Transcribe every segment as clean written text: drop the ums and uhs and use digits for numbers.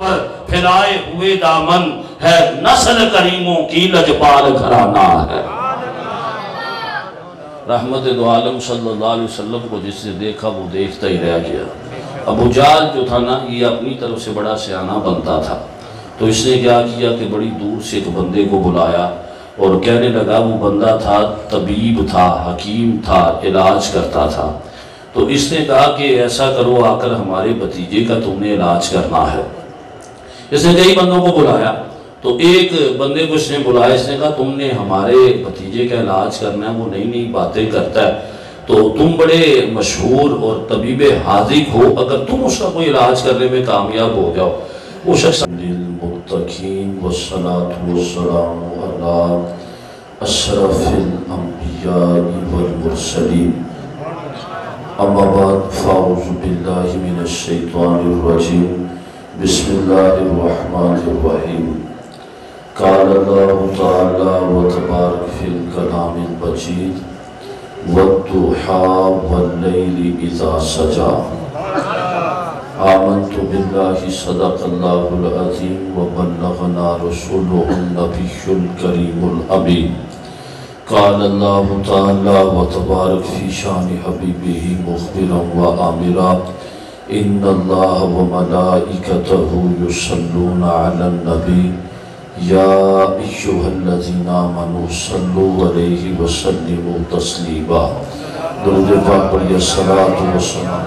پھیلائے ہوئے دامن ہے، نسل کریموں کی لجپال گھرانہ ہے۔ رحمت دو عالم صلی اللہ علیہ وسلم کو جس نے دیکھا وہ دیکھتا ہی رہ گیا۔ ابو جہل جو تھا نا، یہ اپنی طرف سے بڑا سیانہ بنتا تھا، تو اس نے کیا کیا کہ بڑی دور سے ایک بندے کو بلایا اور کہنے لگا، وہ بندہ تھا طبیب تھا، حکیم تھا، علاج کرتا تھا، تو اس نے کہا کہ ایسا کرو، آ کر ہمارے بھتیجے کا تم نے علاج کرنا ہے۔ اس نے کئی بندوں کو بلایا، تو ایک بندے کو اس نے بلایا، اس نے کہا تم نے ہمارے بھتیجے کا علاج کرنا ہے، وہ نئی نئی باتیں کرتا ہے، تو تم بڑے مشہور اور طبیب حاذق ہو، اگر تم اس کا کوئی علاج کرنے میں کامیاب ہو جاؤ۔ وہ شخص للمتقین والصلاة والسلام علی اشرف الانبیاء والمرسلین، اما بعد فاعوذ باللہ من الشیطان الرجیم، بسم اللہ الرحمن الرحیم۔ قال اللہ تعالی وتبارک فی الکلام المجید، والضحى واللیل اذا سجا، آمنت باللہ صدق اللہ العظیم وبلغنا رسوله النبی الکریم الامین۔ قال اللہ تعالی وتبارک فی شان حبیبہ مخبرا وآمرا، ان اللہ وملائکتہ یصلون علی النبی، یا ایھا الذین آمنوا صلوا علیہ وسلموا تسلیما۔ درود پاک پڑھیے، الصلاۃ والسلام۔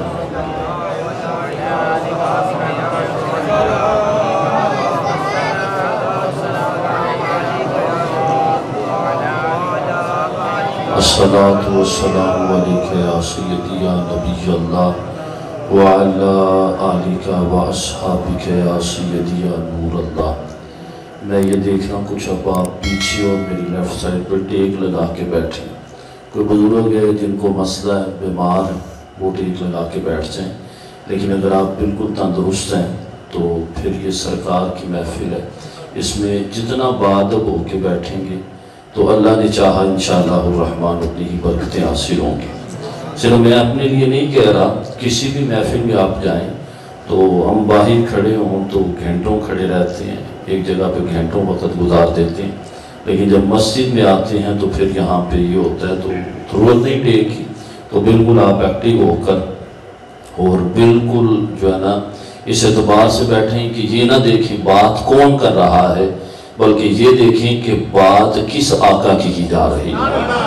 الصلاۃ والسلام علیک یا سیدی یا نبی اللہ، وعلی آلک و اصحابک یا سیدی یا نور اللہ۔ میں یہ دیکھ رہا ہوں کچھ اب آپ پیچھے اور میری لیفٹ سائڈ پر ٹیک لگا کے بیٹھے ہیں۔ کوئی بزرگ ہے جن کو مسئلہ ہے، بیمار ہیں، وہ ٹیک لگا کے بیٹھ جائیں، لیکن اگر آپ بالکل تندرست ہیں تو پھر یہ سرکار کی محفل ہے، اس میں جتنا بادب ہو کے بیٹھیں گے تو اللہ نے چاہا انشاءاللہ الرحمن اپنی ہی برکتیں حاصل ہوں گی۔ صرف میں اپنے لیے نہیں کہہ رہا، کسی بھی محفل میں آپ جائیں تو ہم باہر کھڑے ہوں تو گھنٹوں کھڑے رہتے ہیں، ایک جگہ پہ گھنٹوں وقت گزار دیتے ہیں، لیکن جب مسجد میں آتے ہیں تو پھر یہاں پہ یہ ہوتا ہے، تو ضرورت نہیں ٹیک کی، تو بالکل آپ ایکٹیو ہو کر اور بالکل جو ہے نا اس اعتبار سے بیٹھیں کہ یہ نہ دیکھیں بات کون کر رہا ہے، بلکہ یہ دیکھیں کہ بات کس آقا کی جا رہی ہے۔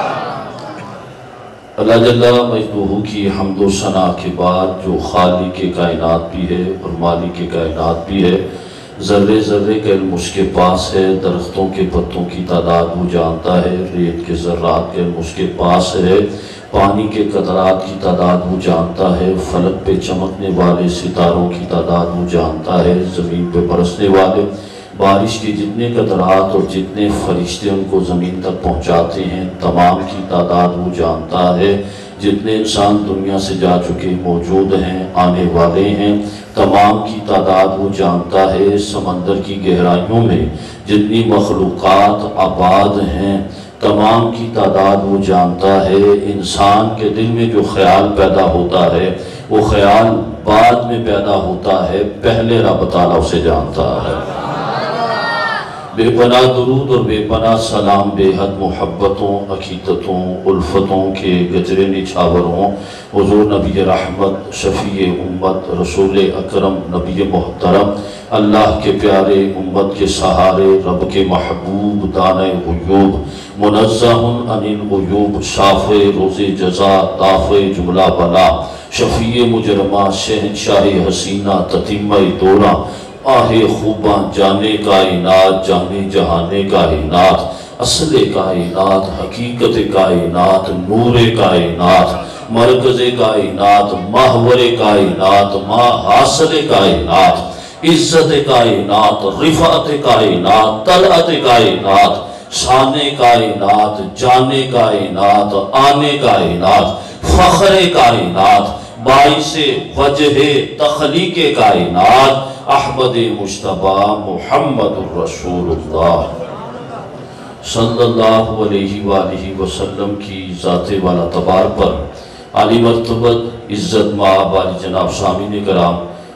اللہ جل مجدہ کی حمد و ثنا کے بعد، جو خالق کائنات بھی ہے اور مالک کائنات بھی ہے، ذرے ذرے کا علم اس کے پاس ہے، درختوں کے پتوں کی تعداد وہ جانتا ہے، ریت کے ذرات کا علم اس کے پاس ہے، پانی کے قطرات کی تعداد وہ جانتا ہے، فلک پہ چمکنے والے ستاروں کی تعداد وہ جانتا ہے، زمین پہ برسنے والے بارش کے جتنے قطرات اور جتنے فرشتے ان کو زمین تک پہنچاتے ہیں تمام کی تعداد وہ جانتا ہے، جتنے انسان دنیا سے جا چکے موجود ہیں آنے والے ہیں تمام کی تعداد وہ جانتا ہے، سمندر کی گہرائیوں میں جتنی مخلوقات آباد ہیں تمام کی تعداد وہ جانتا ہے، انسان کے دل میں جو خیال پیدا ہوتا ہے وہ خیال بعد میں پیدا ہوتا ہے، پہلے رب تعالیٰ اسے جانتا ہے۔ بے پناہ درود اور بے پناہ سلام بے حد محبتوں، عقیدتوں، الفتوں کے گجرے نچھاور ہوں حضور نبی رحمت، شفیع امت، رسول اکرم، نبی محترم، اللہ کے پیارے، امت کے سہارے، رب کے محبوب، دانِ غیوب، منزہ عن العیوب، شافع روز جزا، دافع جملہ بلا، شفیع مجرمہ، شہنشاہ حسینہ، تتمہ دورہ، آہ خوباں، جانے کائنات، جانے جہانے کائنات، اصل کائنات، حقیقت کائنات، نور کائنات، مرکز کائنات، محور کائنات، حاصل کائنات، عزت کائنات، رفعت کائنات، طلعت کائنات، شان کائنات، جانے کائنات، آنے کائنات، فخر کائنات، باعث وجہ تخلیق کائنات، احمد مجتبی محمد الرسول اللہ صلی اللہ علیہ وآلہ وسلم کی ذات والا تبار پر عالی مرتبت عزت مآب عالی جناب سامعین کرام،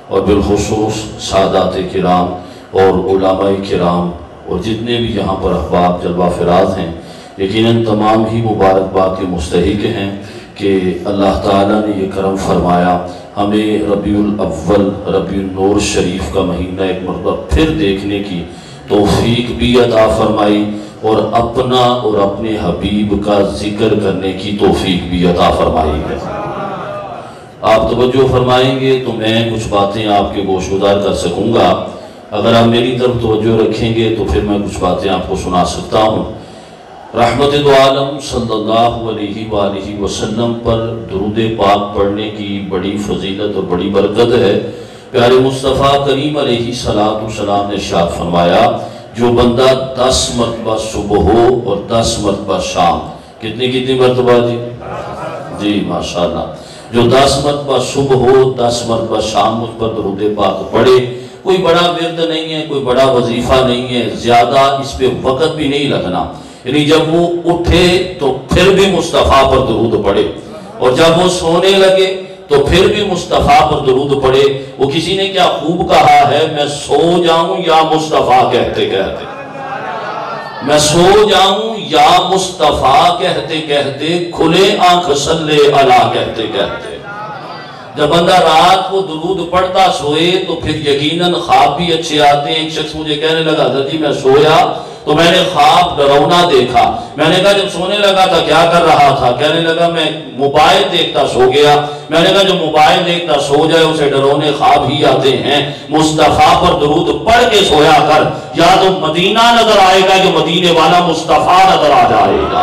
اور بالخصوص سادات کرام اور علماء کرام اور جتنے بھی یہاں پر احباب جلوہ فراز ہیں، یقیناً تمام ہی مبارکباد کے مستحق ہیں کہ اللہ تعالیٰ نے یہ کرم فرمایا، ہمیں ربیع الاول ربیع النور شریف کا مہینہ ایک مرتبہ پھر دیکھنے کی توفیق بھی عطا فرمائی اور اپنا اور اپنے حبیب کا ذکر کرنے کی توفیق بھی عطا فرمائی ہے۔ آپ توجہ فرمائیں گے تو میں کچھ باتیں آپ کے گوش گزار کر سکوں گا، اگر آپ میری طرف توجہ رکھیں گے تو پھر میں کچھ باتیں آپ کو سنا سکتا ہوں۔ رحمت دو عالم صلی اللہ علیہ وآلہ وسلم پر درود پاک پڑھنے کی بڑی فضیلت اور بڑی برکت ہے۔ پیارے مصطفیٰ کریم علیہ السلام نے ارشاد فرمایا، جو بندہ 10 مرتبہ صبح ہو اور 10 مرتبہ شام، کتنی مرتبہ جی ماشاءاللہ، جو 10 مرتبہ صبح ہو 10 مرتبہ شام مجھ پر درود پاک پڑھے، کوئی بڑا ورد نہیں ہے، کوئی بڑا وظیفہ نہیں ہے، زیادہ اس پہ وقت بھی نہیں لگنا، یعنی جب وہ اٹھے تو پھر بھی مصطفیٰ پر درود پڑھے، اور جب وہ سونے لگے تو پھر بھی مصطفیٰ پر درود پڑھے۔ وہ کسی نے کیا خوب کہا ہے، میں سو جاؤں یا مصطفیٰ کہتے کہتے، میں سو جاؤں یا مصطفیٰ کہتے کہتے، کھلے آنکھ صلی علی کہتے کہتے۔ جب بندہ رات کو درود پڑھتا سوئے تو پھر یقیناً خواب بھی اچھے آتے ہیں۔ ایک شخص مجھے کہنے لگا تھا جی میں سویا تو میں نے خواب ڈراؤنا دیکھا، میں نے کہا جب سونے لگا تھا کیا کر رہا تھا؟ کہنے لگا میں موبائل دیکھتا سو گیا۔ میں نے کہا جو موبائل دیکھتا سو جائے اسے ڈراؤنے خواب ہی آتے ہیں، مصطفیٰ پر درود پڑھ کے سویا کر، یا تو مدینہ نظر آئے گا جو مدینے والا مصطفیٰ نظر آ جائے گا۔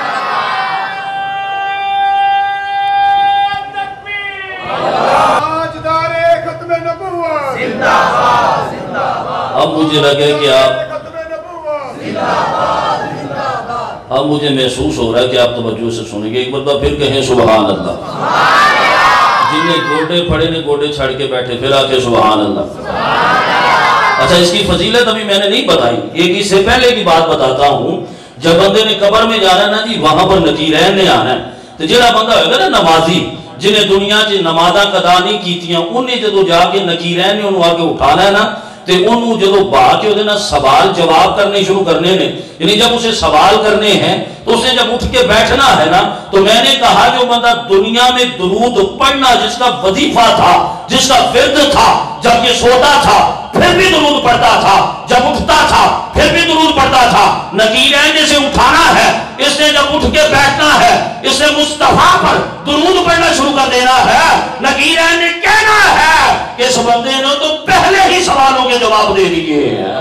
اب مجھے لگے کہ اب مجھے محسوس ہو رہا ہے کہ آپ توجہ سے سنیں گے، ایک مرتبہ پھر کہیں سبحان اللہ۔ جن نے گوڈے پھڑے نے گوڈے چھڑ کے بیٹھے، پھر آکے سبحان اللہ۔ اچھا اس کی فضیلت ابھی میں نے نہیں بتائی، ایک اس سے پہلے کی بات بتاتا ہوں۔ جب بندے نے قبر میں جانا نا جی، وہاں پر نکیرین نے آنا ہے، تو جڑا بندہ ہوگا نا نمازی، جنہیں دنیا چ نمازاں قضا نہیں کیتیاں، انہیں جدو جا کے نکیرین نے انہوں آگے اٹھانا ہے نا، تو انہوں جدو باہر کے ہوتے نا سوال جواب کرنے شروع کرنے نے، یعنی جب اسے سوال کرنے ہیں تو اسے جب اٹھ کے بیٹھنا ہے نا، تو میں نے کہا جو بندہ دنیا میں درود پڑھنا جس کا وظیفہ تھا، جس کا ورد تھا، جب یہ سوتا تھا پھر بھی درود پڑھتا تھا، جب اٹھتا تھا پھر بھی درود پڑھتا تھا، نکیرین جسے اٹھانا ہے، اس نے جب اٹھ کے بیٹھنا ہے، اس نے مصطفیٰ پر درود پڑھنا شروع کر دینا ہے۔ نکیرین نے کہنا ہے کہ اس بندے نے تو پہلے ہی سوالوں کے جواب دے دیے ہیں۔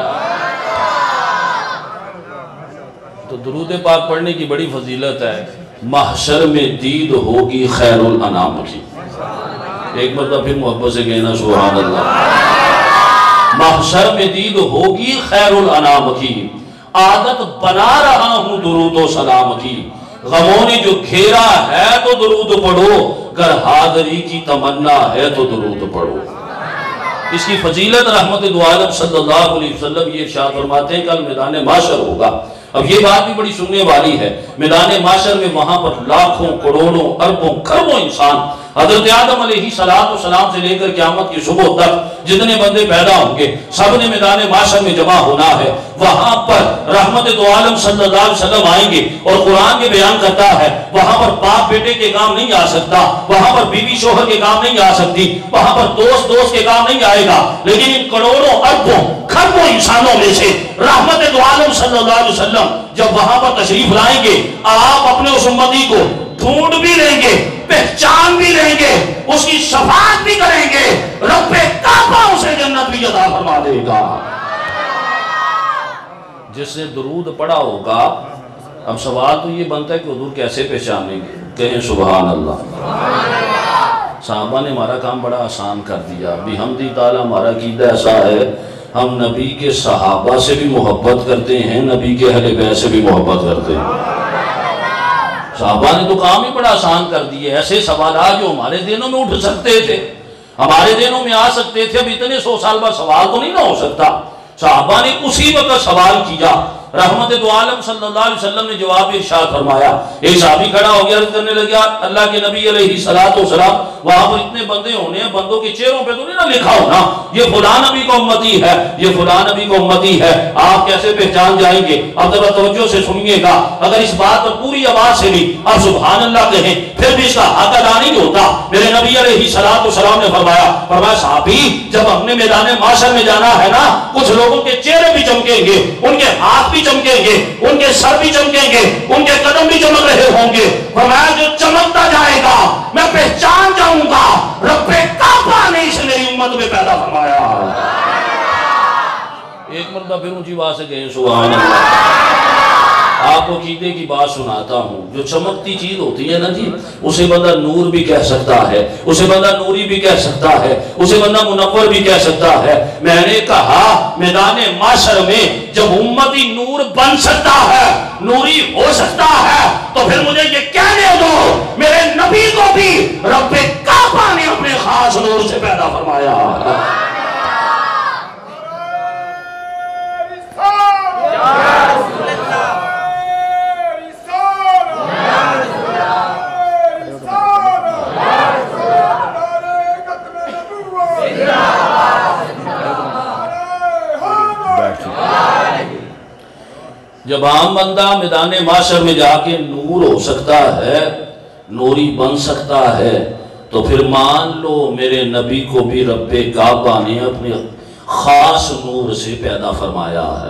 تو درود پاک پڑھنے کی بڑی فضیلت ہے۔ محشر میں دید ہوگی خیر الانام کی، ایک مرتبہ پھر محبت سے کہنا سبحان اللہ۔ محشر میں دید ہوگی خیر الانام کی، عادت بنا رہا ہوں درود و سلام کی، غموں نے جو گھیرا ہے تو درود پڑھو، گر حاضری کی تمنا ہے تو درود پڑھو۔ اس کی فضیلت رحمت دو عالم صلی اللہ علیہ وسلم یہ ارشاد فرماتے ہیں کل میدان محشر ہوگا۔ اب یہ بات بھی بڑی سننے والی ہے، میدان محشر میں وہاں پر لاکھوں کروڑوں اربوں کروڑوں انسان، حضرت آدم علیہ السلام سے لے کر قیامت کی صبح تک جتنے بندے پیدا ہوں گے سب نے میدان محشر میں جمع ہونا ہے۔ وہاں پر رحمت دو عالم صلی اللہ علیہ وسلم آئیں گے اور قرآن کے بیان کرتا ہے وہاں پر باپ بیٹے کے کام نہیں آ سکتا، وہاں پر بیوی شوہر کے کام نہیں آ سکتی، وہاں پر دوست کے کام نہیں آئے گا، لیکن ان کروڑوں اربوں کھربوں انسانوں میں سے رحمت دو عالم صلی اللہ علیہ وسلم جب وہاں پر تشریف لائیں گے، آپ اپنے اس امتی کو ڈھونڈ بھی لیں گے، پہچان بھی لیں گے، اس کی شفاعت بھی کریں گے، رب کعبہ اسے جنت بھی عطا فرما دے گا۔ جس نے درود پڑھا ہوگا، اب سوال تو یہ بنتا ہے کہ حضور کیسے پہچانیں گے؟ کہیں سبحان اللہ۔ صحابہ نے ہمارا کام بڑا آسان کر دیا، بحمدی تعالیٰ ہمارا عقیدہ ایسا ہے، ہم نبی کے صحابہ سے بھی محبت کرتے ہیں، نبی کے اہل بیت سے بھی محبت کرتے ہیں۔ صحابہ نے تو کام ہی بڑا آسان کر دیے، ایسے سوالات جو ہمارے دینوں میں اٹھ سکتے تھے، ہمارے دینوں میں آ سکتے تھے، اب اتنے 100 سال بعد سوال تو نہیں نہ ہو سکتا۔ صحابہ نے اسی وقت سوال کیا رحمت دو عالم صلی اللہ علیہ وسلم نے جواب ارشاد فرمایا. ایک صحابی کھڑا ہو گیا، عرض کرنے لگا اللہ کے نبی علیہ السلام وہاں پر اتنے بندے ہونے ہیں، بندوں کے چہروں پہ تو نہیں نہ لکھا ہونا یہ فلاں نبی کا امتی ہے، یہ فلاں نبی کا امتی ہے، آپ کیسے پہچان جائیں گے؟ اب ذرا توجہ سے سنیے گا، اگر اس بات پر پوری آواز سے بھی آپ سبحان اللہ کہیں پھر بھی اس کا حق ادا نہیں ہوتا. میرے نبی علیہ السلام نے فرمایا صحابی جب ہم نے میدان معاشر میں جانا ہے نا، کچھ لوگوں کے چہرے بھی چمکیں گے، ان کے ہاتھ بھی چمکیں گے، ان کے سر بھی چمکیں گے، ان کے قدم بھی چمک رہے ہوں گے. فرمایا جو چمکتا جائے گا میں پہچان جاؤں گا رب کعبہ نے اسے میری امت میں پیدا فرمایا. ایک مرتبہ پھر اونچی آواز سے کہیں سبحان اللہ. آپ کو عقیدے کی بات سناتا ہوں، جو چمکتی چیز ہوتی ہے نا جی، اسے بندہ نور بھی کہہ سکتا ہے، اسے بندہ نوری بھی کہہ سکتا ہے، اسے بندہ منور بھی کہہ سکتا ہے. میں نے کہا میدان معاشر میں جب امتی نور بن سکتا ہے، نوری ہو سکتا ہے، تو پھر مجھے یہ کہنے دو میرے نبی کو بھی رب کعبہ نے اپنے خاص نور سے پیدا فرمایا. جب عام بندہ میدان معاشر میں جا کے نور ہو سکتا ہے، نوری بن سکتا ہے، تو پھر مان لو میرے نبی کو بھی رب کعبہ نے اپنے خاص نور سے پیدا فرمایا ہے.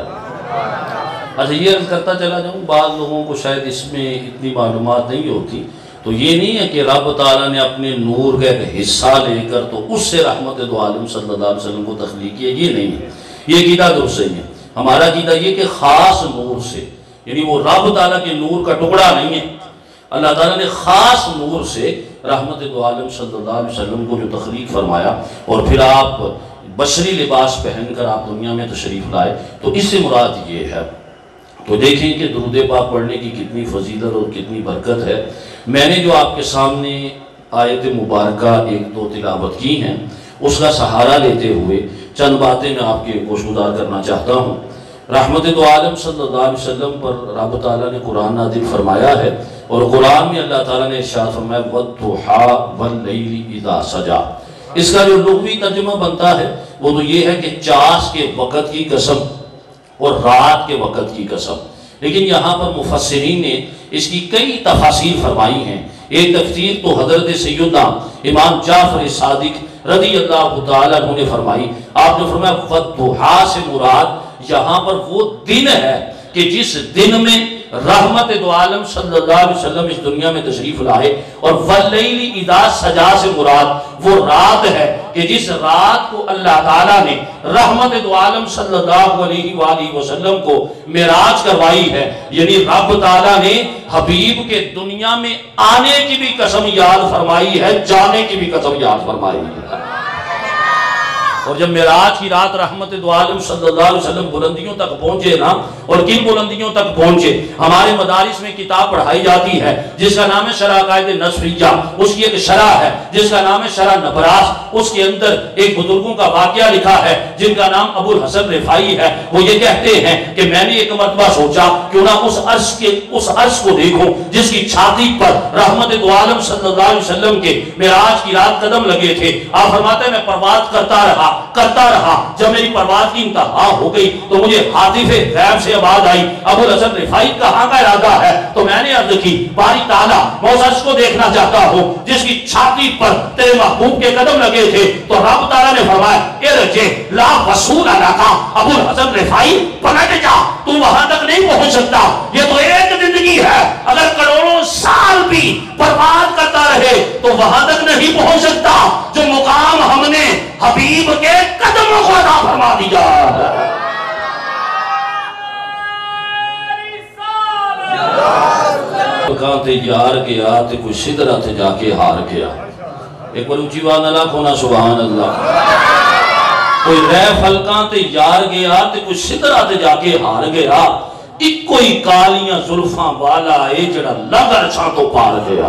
اچھا یہ عرض کرتا چلا جاؤں، بعض لوگوں کو شاید اس میں اتنی معلومات نہیں ہوتی، تو یہ نہیں ہے کہ رب تعالیٰ نے اپنے نور کا ایک حصہ لے کر تو اس سے رحمت دو عالم صلی اللہ علیہ وسلم کو تخلیق کیا، یہ نہیں ہے، یہ عقیدہ درست نہیں ہے. ہمارا عقیدہ یہ کہ خاص نور سے، یعنی وہ رب تعالیٰ کے نور کا ٹکڑا نہیں ہے، اللہ تعالیٰ نے خاص نور سے رحمت دو عالم صلی اللہ علیہ وسلم کو جو تخلیق فرمایا، اور پھر آپ بشری لباس پہن کر آپ دنیا میں تشریف لائے، تو اس سے مراد یہ ہے. تو دیکھیں کہ درود پاک پڑھنے کی کتنی فضیلت اور کتنی برکت ہے. میں نے جو آپ کے سامنے آیت مبارکہ ایک دو تلاوت کی ہیں، اس کا سہارا لیتے ہوئے چند باتیں میں آپ کے گوشگزار کرنا چاہتا ہوں. رحمت دو عالم صلی اللہ علیہ وسلم پر رب تعالیٰ نے قرآن نازل فرمایا ہے، اور قرآن میں اللہ تعالیٰ نے ارشاد فرمایا وَالضُّحَىٰ وَاللَّيْلِ إِذَا سَجَىٰ. اس کا جو لغوی ترجمہ بنتا ہے وہ تو یہ ہے کہ چاس کے وقت کی قسم اور رات کے وقت کی قسم. لیکن یہاں پر مفسرین نے اس کی کئی تفاسیر فرمائی ہیں. ایک تفسیر تو حضرت سیدنا امام جعفر صادق رضی اللہ تعالیٰ عنہ نے فرمائی. آپ نے فرمایا وَالضُّحَىٰ سے مراد یہاں پر وہ دن ہے کہ جس دن میں رحمت دو عالم صلی اللہ علیہ وسلم اس دنیا میں تشریف لائے، اور وَاللَّيْلِ إِذَا سَجَىٰ سے مراد وہ رات ہے کہ جس رات کو اللہ تعالیٰ نے رحمت دو عالم صلی اللہ علیہ وآلہ وسلم کو معراج کروائی ہے. یعنی رب تعالیٰ نے حبیب کے دنیا میں آنے کی بھی قسم یاد فرمائی ہے، جانے کی بھی قسم یاد فرمائی ہے. اور جب معراج کی رات رحمت دو عالم صلی اللہ علیہ وسلم بلندیوں تک پہنچے نا، اور کن بلندیوں تک پہنچے؟ ہمارے مدارس میں کتاب پڑھائی جاتی ہے جس کا نام ہے شرح عقائد نصفیہ، اس کی ایک شرح ہے جس کا نام ہے شرح نبراس. اس کے اندر ایک بزرگوں کا واقعہ لکھا ہے جن کا نام ابو الحسن رفاعی ہے. وہ یہ کہتے ہیں کہ میں نے ایک مرتبہ سوچا کیوں نہ اس عرش کو دیکھوں جس کی چھاتی پر رحمت دو عالم صلی اللہ علیہ وسلم کے معراج کی رات قدم لگے تھے. آپ فرماتے ہیں میں پرواز کرتا رہا. جب میری پرواز کی انتہا ہو گئی تو مجھے حاطف غیب سے آواز آئی ابو الحسن رفاعی کہاں کا ارادہ ہے؟ تو میں نے عرض کی باری تعالیٰ میں اس عرش کو دیکھنا چاہتا ہوں جس کی چھاتی پر تیرے محبوب کے قدم لگے تھے. تو رب تعالیٰ نے فرمایا ارجع لا وصول لک ابو الحسن رفاعی پلٹ جا، تو وہاں تک نہیں پہنچ سکتا. یہ تو ایک زندگی ہے، اگر کروڑوں سال بھی پرواز کرتا رہے تو وہاں تک نہیں پہنچ سکتا جو مقام ہم نے حبیب کے قدموں کو عطا فرما دیا. کہاں تے یار گیا تے کوئی سدرہ تے جا کے ہار گیا. ایک بار اونچی آواز نہ کھونا سبحان اللہ. کوئی رہ فلکاں تے یار گیا تے کوئی سدرہ تے جا کے ہار گیا. ایک کوئی کالیاں زلفاں والا اے جڑا لگر چھاں تو پار گیا.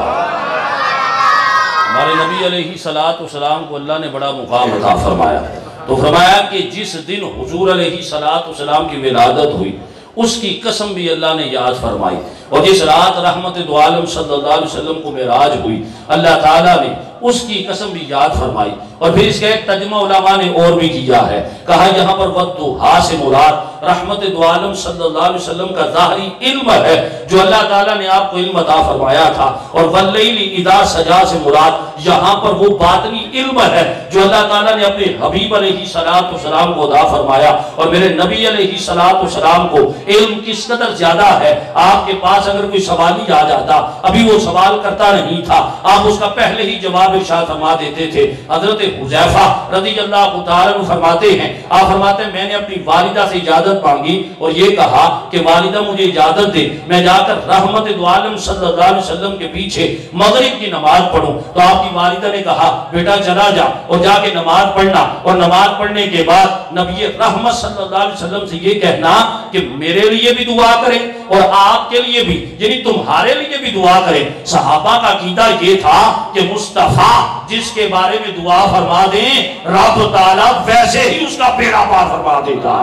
ہمارے نبی علیہ السلام کو اللہ نے بڑا مقام عطا فرمایا. تو فرمایا کہ جس دن حضور علیہ السلام کی ولادت ہوئی اس کی قسم بھی اللہ نے یاد فرمائی۔ اور جس رات رحمت دو عالم صلی اللہ علیہ وسلم کو معراج ہوئی، اللہ تعالیٰ نے اس کی قسم بھی یاد فرمائی۔ اور پھر اس کا ایک ترجمہ علماء نے اور بھی کیا ہے، کہا یہاں پر وَالضُّحَا سے مراد رحمت دو عالم صلی اللہ علیہ وسلم کا ظاہری علم ہے جو اللہ تعالیٰ نے آپ کو علم عطا فرمایا تھا، اور وَاللَّيْلِ اِذَا سَجَا سے مراد یہاں پر وہ باطنی علم ہے جو اللہ تعالیٰ نے اپنے حبیب علیہ السلام کو عطا فرمایا۔ اور میرے نبی علیہ السلام کو علم کس قدر زیادہ ہے، آپ کے پاس اگر کوئی سوال ہی آ جاتا، ابھی وہ سوال کرتا نہیں تھا، آپ اس کا پہلے ہی جواب ارشاد فرما دیتے تھے۔ حضرت حذیفہ رضی اللہ تعالیٰ عنہ فرماتے ہیں، آپ فرماتے ہیں میں نے اپنی والدہ سے اجازت مانگی اور یہ کہا کہ والدہ مجھے اجازت دے میں جا کر رحمت دو عالم صلی اللہ علیہ وسلم کے پیچھے مغرب کی نماز پڑھوں۔ تو آپ کی والدہ نے کہا بیٹا چلا جا اور جا کے نماز پڑھنا، اور نماز پڑھنے کے بعد نبی رحمت صلی اللہ علیہ وسلم سے یہ کہنا کہ میرے لیے بھی دعا کریں اور آپ کے لیے بھی، یعنی تمہارے لیے بھی دعا کریں۔ صحابہ کا عقیدہ یہ تھا کہ مصطفیٰ جس کے بارے میں دعا فرما دیں رب تعالیٰ ویسے ہی اس کا بیڑا پار فرما دیتا۔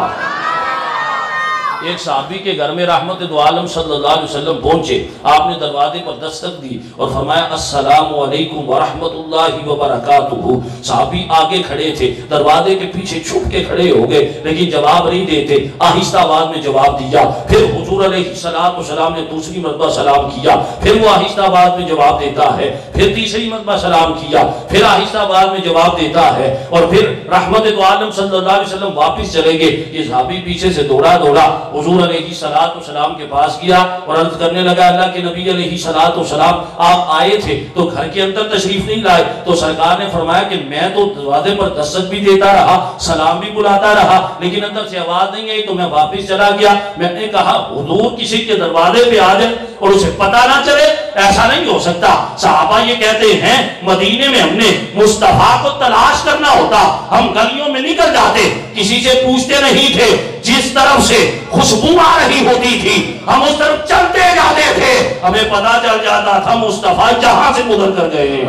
ایک صحابی کے گھر میں رحمت دو عالم صلی اللہ علیہ وسلم پہنچے، آپ نے دروازے پر دستک دی اور فرمایا السلام علیکم ورحمت اللہ وبرکاتہ۔ صحابی آگے کھڑے تھے، دروازے کے پیچھے چھپ کے کھڑے ہو گئے، لیکن جواب نہیں دیتے، آہستہ آواز میں جواب دیا۔ پھر حضور علیہ السلام نے دوسری مرتبہ سلام کیا، پھر وہ آہستہ آواز میں جواب دیتا ہے، پھر تیسری مرتبہ سلام کیا، پھر آہستہ آواز میں جواب دیتا ہے، اور پھر رحمت دو عالم صلی اللہ علیہ وسلم واپس چلیں گے۔ یہ صحابی پیچھے سے دوڑا حضور علیہ السلام کے پاس گیا اور عرض کرنے لگا اللہ کے نبی علیہ السلام آپ آئے تھے تو گھر کے اندر تشریف نہیں لائے؟ تو سرکار نے فرمایا کہ میں تو دروازے پر دستک بھی دیتا رہا، سلام بھی بلاتا رہا، لیکن اندر سے آواز نہیں آئی تو میں واپس چلا گیا۔ میں نے کہا حضور کسی کے دروازے پہ آ جائے اور اسے پتہ نہ چلے، ایسا نہیں ہو سکتا۔ صحابہ یہ کہتے ہیں مدینے میں ہم نے مصطفیٰ کو تلاش کرنا ہوتا، ہم گلیوں میں نکل جاتے، کسی سے پوچھتے نہیں تھے، جس طرف سے خوشبو آ رہی ہوتی تھی ہم اس طرف چلتے جاتے تھے، ہمیں پتہ چل جاتا تھا مصطفیٰ جہاں سے گزر کر گئے۔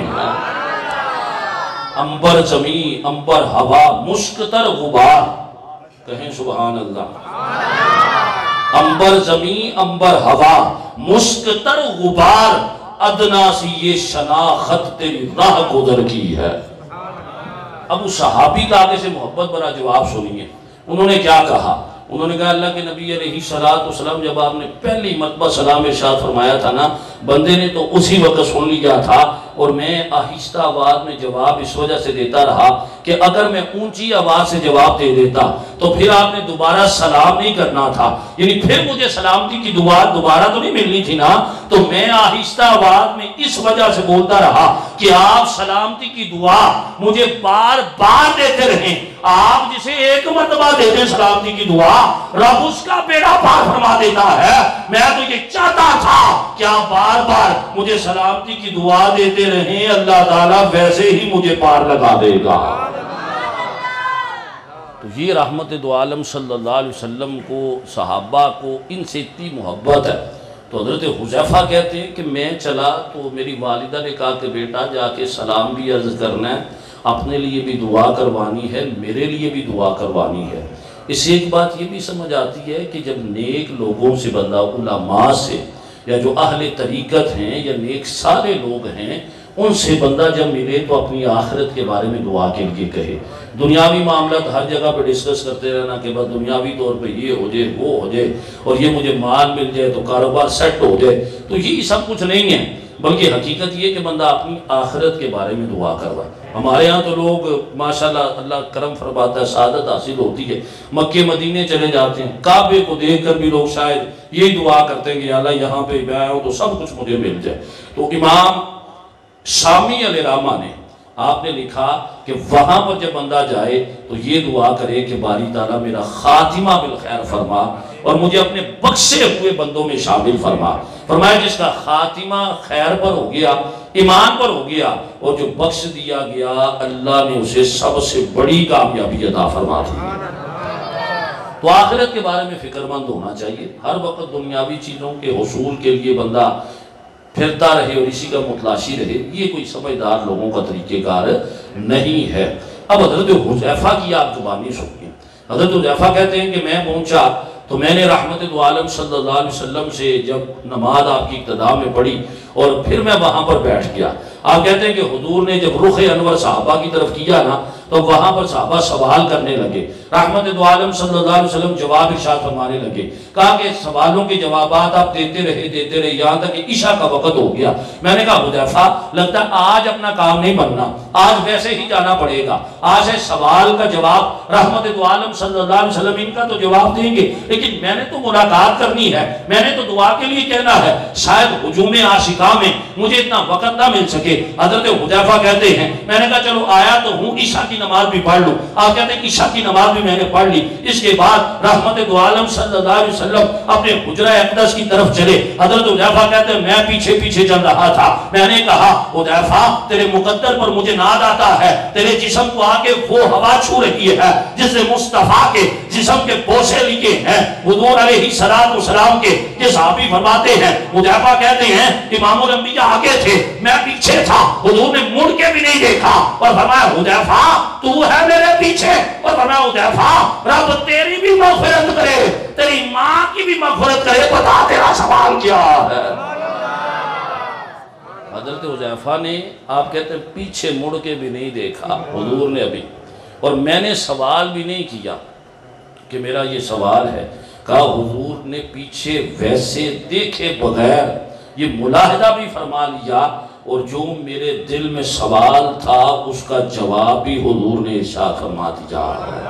امبر زمین امبر ہوا مشکتر غبار، کہیں سبحان اللہ۔ امبر زمین امبر ہوا مشکتر غبار، ادنا سی یہ شناخت تیری راہ گزر کی ہے۔ اب اس صحابی کا آگے سے محبت برا جواب سنیے، انہوں نے کیا کہا؟ انہوں نے کہا اللہ کے نبی علیہ السلام جب آپ نے پہلی مرتبہ سلام ارشاد فرمایا تھا نا، بندے نے تو اسی وقت سن لیا تھا، اور میں آہستہ آواز میں جواب اس وجہ سے دیتا رہا کہ اگر میں اونچی آواز سے جواب دے دیتا تو پھر آپ نے دوبارہ سلام نہیں کرنا تھا، یعنی پھر مجھے سلامتی کی دعا دوبارہ تو نہیں ملنی تھی نا۔ تو میں آہستہ آواز میں اس وجہ سے بولتا رہا کہ آپ سلامتی کی دعا مجھے بار بار دیتے رہیں، آپ جسے ایک مرتبہ دیتے سلامتی کی دعا رب اس کا بیڑا پار فرما دیتا ہے۔ میں تو یہ چاہتا تھا کہ آپ بار بار مجھے سلامتی کی دعا دیتے رہیں، اللہ تعالیٰ ویسے ہی مجھے پار لگا دے گا۔ تو یہ رحمت دو عالم صلی اللہ علیہ وسلم کو، صحابہ کو ان سے اتنی محبت ہے۔ تو حضرت حذیفہ کہتے ہیں کہ میں چلا تو میری والدہ نے کہا کہ بیٹا جا کے سلام بھی عرض کرنا ہے، اپنے لیے بھی دعا کروانی ہے، میرے لیے بھی دعا کروانی ہے۔ اس سے ایک بات یہ بھی سمجھ آتی ہے کہ جب نیک لوگوں سے بندہ، علماء سے یا جو اہل طریقت ہیں یا نیک سارے لوگ ہیں، ان سے بندہ جب ملے تو اپنی آخرت کے بارے میں دعا کے لیے کہے۔ دنیاوی معاملات ہر جگہ پہ ڈسکس کرتے رہنا کہ بس دنیاوی طور پہ یہ ہو جائے وہ ہو جائے اور یہ مجھے مال مل جائے تو کاروبار سیٹ ہو جائے، تو یہ سب کچھ نہیں ہے، بلکہ حقیقت یہ کہ بندہ اپنی آخرت کے بارے میں دعا کروائے۔ ہمارے ہاں تو لوگ ماشاءاللہ اللہ کرم فرماتا ہے، سعادت حاصل ہوتی ہے، مکے مدینے چلے جاتے ہیں، کعبے کو دیکھ کر بھی لوگ شاید یہی دعا کرتے ہیں کہ اللہ یہاں پہ میں آیا ہوں تو سب کچھ مجھے مل جائے۔ تو امام شامی علیہ رحمہ نے آپ نے لکھا کہ وہاں پر جب بندہ جائے تو یہ دعا کرے کہ باری تعالیٰ میرا خاتمہ بالخیر فرما اور مجھے اپنے بخشے ہوئے بندوں میں شامل فرما۔ فرمایا جس کا خاتمہ خیر پر ہو گیا، ایمان پر ہو گیا، اور جو بخش دیا گیا اللہ نے اسے سب سے بڑی کامیابی عطا فرما دی۔ تو آخرت کے بارے میں فکر مند ہونا چاہیے، ہر وقت دنیاوی چیزوں کے حصول کے لیے بندہ پھرتا رہے اور اسی کا متلاشی رہے، یہ کوئی سمجھدار لوگوں کا طریقہ کار نہیں ہے۔ اب حضرت حذیفہ کی آپ زبانی سنیے۔ حضرت حذیفہ کہتے ہیں کہ میں پہنچا تو میں نے رحمت دو عالم صلی اللہ علیہ وسلم سے جب نماز آپ کی ابتدا میں پڑھی اور پھر میں وہاں پر بیٹھ گیا. آپ کہتے ہیں کہ حضور نے جب رخ انور صحابہ کی طرف کیا نا تو وہاں پر صحابہ سوال کرنے لگے. رحمت دو عالم صلی اللہ علیہ وسلم جواب ارشاد فرمانے لگے. کہا کہ سوالوں کے جوابات آپ دیتے رہے یہاں تک کہ عشاء کا وقت ہو گیا. میں نے کہا حذیفہ لگتا ہے آج اپنا کام نہیں بننا, آج ویسے ہی جانا پڑے گا. آج ہے سوال کا جواب, رحمت دو عالم صلی اللہ علیہ وسلم ان کا تو جواب دیں گے, لیکن میں نے تو ملاقات کرنی ہے, میں نے تو دعا کے لیے کہنا ہے. شاید ہجوم عاشقاں میں مجھے اتنا وقت نہ مل سکے. حضرت حذیفہ کہتے ہیں میں نے کہا چلو آیا تو ہوں, عشاء کی نماز بھی پڑھ لوں. آپ کہتے ہیں عشاء کی نماز بھی میں نے پڑھ لی. اس کے بعد رحمت دو عالم صلی اللہ علیہ وسلم اپنے حجرہ اقدس کی طرف چلے. حضرت حذیفہ کہتے ہیں میں پیچھے پیچھے چل رہا تھا. میں نے کہا حذیفہ تیرے مقدر پر مجھے ناد آتا ہے, تیرے جسم کو آ کے وہ ہوا چھو رہی ہے جس نے مصطفیٰ کے جسم کے بوسے لیے ہیں حضور علیہ السلام کے. یہ صحابی فرماتے ہیں حذیفہ کہتے ہیں امام الانبیاء آگے تھے, میں پیچھے تھا. حضور نے مڑ کے بھی نہیں دیکھا اور فرمایا حذیفہ تو ہے میرے پیچھے, اور فرمایا حذیفہ رب تیری بھی مغفرت کرے, تیری ماں کی بھی مغفرت کرے, بتا تیرا سوال کیا ہے. حضرت حذیفہ نے آپ کہتے ہیں پیچھے مڑ کے بھی نہیں دیکھا حضور نے ابھی, اور میں نے سوال بھی نہیں کیا کہ میرا یہ سوال ہے. کہا حضور نے پیچھے ویسے دیکھے بغیر یہ ملاحظہ بھی فرما لیا, اور جو میرے دل میں سوال تھا اس کا جواب بھی حضور نے ارشاد فرما دیا.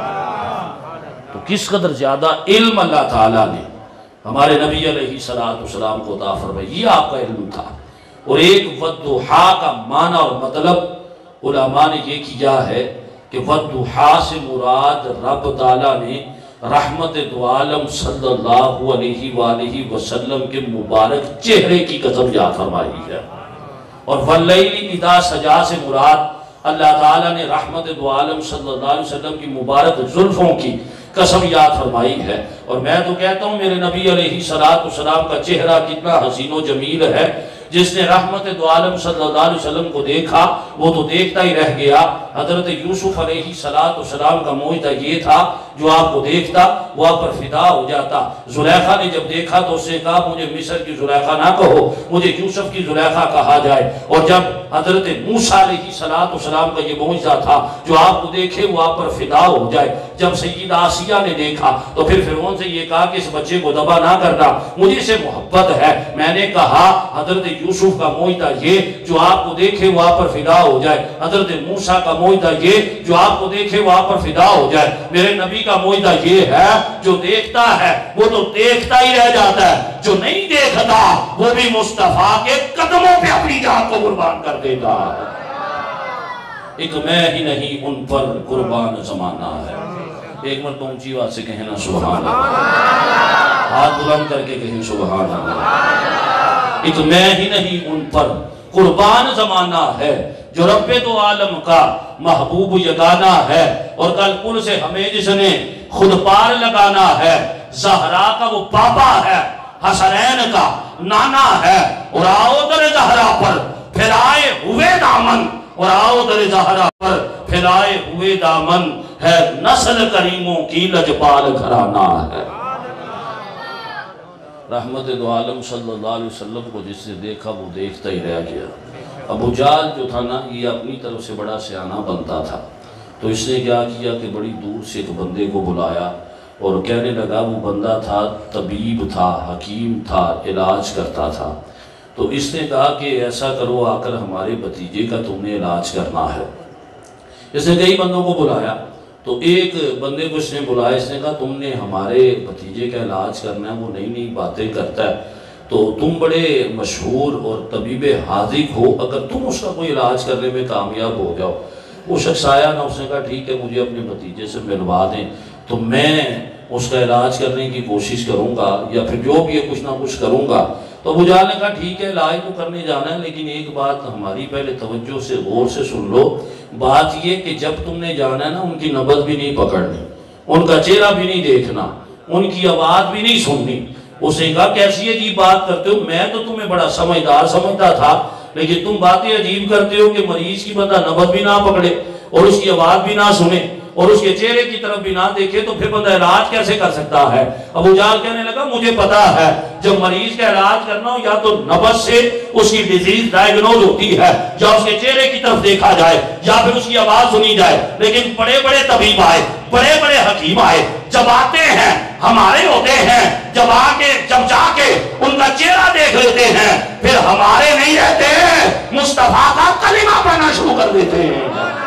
تو کس قدر زیادہ علم اللہ تعالیٰ نے ہمارے نبی علیہ السلام کو عطا فرمایا, یہ آپ کا علم تھا. اور ایک والضحا کا معنی اور مطلب علماء نے یہ کیا ہے کہ والضحا سے مراد رب تعالیٰ نے رحمت دو عالم صلی اللہ علیہ وآلہ وسلم کے مبارک چہرے کی قسم یاد فرمائی ہے. اور واللیل اذا سجا سے مراد اللہ تعالیٰ نے رحمت دو عالم صلی اللہ علیہ وسلم کی مبارک زلفوں کی قسم یاد فرمائی ہے. اور میں تو کہتا ہوں میرے نبی علیہ السلام کا چہرہ کتنا حسین و جمیل ہے. جس نے رحمت دو عالم صلی اللہ علیہ وسلم کو دیکھا وہ تو دیکھتا ہی رہ گیا. حضرت یوسف علیہ السلام کا معجزہ یہ تھا جو آپ کو دیکھتا وہ آپ پر فدا ہو جاتا. زلیخا نے جب دیکھا تو اس نے کہا مجھے مصر کی زلیخا نہ کہو, مجھے یوسف کی زلیخا کہا جائے. اور جب حضرت موسیٰ علیہ السلام کا یہ معجزہ تھا جو آپ کو دیکھے وہ آپ پر فدا ہو جائے. جب سیدہ آسیہ نے دیکھا تو پھر فرعون سے یہ کہا کہ اس بچے کو ذبح نہ کرنا, مجھے سے محبت ہے. میں نے کہا حضرت یوسف کا معجزہ یہ جو آپ کو دیکھے وہ آپ پر فدا ہو جائے. حضرت موسیٰ کا معجزہ یہ جو آپ کو دیکھے وہ آپ پر فدا ہو جائے. میرے نبی کا معجزہ یہ ہے جو دیکھتا ہے وہ تو دیکھتا ہی رہ جاتا ہے, جو نہیں دیکھتا وہ بھی مصطفیٰ کے قدموں پہ اپنی جان کو قربان کر دیتا ہے. ایک میں ہی نہیں ان پر قربان زمانہ ہے. ایک مرتبہ اونچی آواز سے کہنا سبحان اللہ, ہاتھ بلند کر کے کہیں سبحان اللہ. ایک میں ہی نہیں ان پر قربان زمانہ ہے جو رب دو عالم کا محبوب یگانہ ہے. اور کل کل سے ہمیں جس نے خود پار لگانا ہے, زہرا کا وہ پاپا ہے, حسنین کا نانا ہے. اور آؤ در زہرا پر پھیلائے ہوئے دامن, اور آؤ در زہرا پر پھیلائے ہوئے دامن ہے, نسل کریموں کی لجپال گھرانہ ہے. رحمت دو عالم صلی اللہ علیہ وسلم کو جس نے دیکھا وہ دیکھتا ہی رہ گیا. ابو جہل جو تھا نا یہ اپنی طرف سے بڑا سیانہ بنتا تھا, تو اس نے کیا کیا کہ بڑی دور سے ایک بندے کو بلایا اور کہنے لگا, وہ بندہ تھا طبیب تھا, حکیم تھا, علاج کرتا تھا. تو اس نے کہا کہ ایسا کرو آ کر ہمارے بھتیجے کا تم نے علاج کرنا ہے. اس نے کئی بندوں کو بلایا, تو ایک بندے کو اس نے بلایا, اس نے کہا تم نے ہمارے بھتیجے کا علاج کرنا ہے, وہ نئی نئی باتیں کرتا ہے, تو تم بڑے مشہور اور طبیب حاذق ہو, اگر تم اس کا کوئی علاج کرنے میں کامیاب ہو جاؤ. وہ شخص آیا نا, اس نے کہا ٹھیک ہے مجھے اپنے بھتیجے سے ملوا دیں تو میں اس کا علاج کرنے کی کوشش کروں گا, یا پھر جو بھی ہے کچھ نہ کچھ کروں گا. تو ابو جہل نے کہا ٹھیک ہے علاج تو کرنے جانا ہے, لیکن ایک بات ہماری پہلے توجہ سے غور سے سن لو. بات یہ کہ جب تم نے جانا ہے نا ان کی نبض بھی نہیں پکڑنی, ان کا چہرہ بھی نہیں دیکھنا, ان کی آواز بھی نہیں سننی. اس نے کہا کیسی عجیب بات کرتے ہو, میں تو تمہیں بڑا سمجھدار سمجھتا تھا, لیکن تم باتیں عجیب کرتے ہو کہ مریض کی بندہ نبض بھی نہ پکڑے اور اس کی آواز بھی نہ سنے. اور اس کے چہرے کی طرف بھی نہ دیکھے تو پھر بندہ علاج کیسے کر سکتا ہے؟ ابو جہل کہنے لگا مجھے پتا ہے جب مریض کا علاج کرنا ہو یا تو نبض سے اس کی ڈیزیز ڈائیگنوز ہوتی ہے، یا اس کے چہرے کی طرف دیکھا جائے، یا پھر اس کی آواز سنی جائے. لیکن بڑے بڑے طبیب آئے، بڑے بڑے حکیم آئے، جب آتے ہیں ہمارے ہوتے ہیں، جب جا کے ان کا چہرہ دیکھ لیتے ہیں پھر ہمارے نہیں رہتے ہیں، مصطفیٰ کا کلمہ پڑھنا شروع کر دیتے ہیں.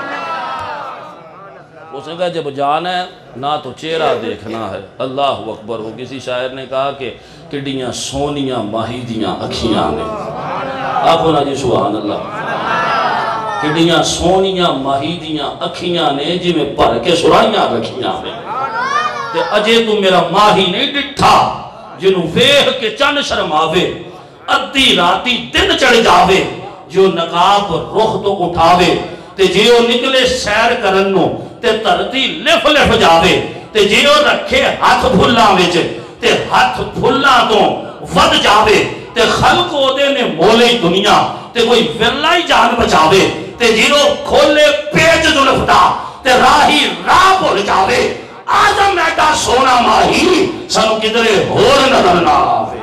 اس نے کہا جب جانا ہے نہ تو چہرہ دیکھنا ہے. اللہ اکبر. وہ کسی شاعر نے کہا کہ کڈیاں سونیاں ماہی دیاں اکھیاں نے. آخو نا جی سبحان اللہ. کڈیاں سونیاں ماہی دیاں اکھیاں نے جی میں پر کے سرائیاں رکھیاں نے. تے اجے تو میرا ماہی نہیں ڈٹھا جنہوں ویکھ کے چن شرماوے، ادھی راتی دن چڑھ جاوے، جو نقاب رخ تو اٹھاوے، تے جیو نکلے سیر کرنو تے ترتی لف لف جاوے، تے جیو رکھے ہاتھ بھلا وچ تے ہاتھ بھلا تو ود جاوے، تے خلق اودے نے مولے دنیا تے کوئی ورلائی جان بچاوے، تے جیو کھولے پیج جو لفٹا تے راہی راہ بھول جاوے. آدم ایڈا سونا ماہی سانو کدھرے ہور نظر نہ آوے.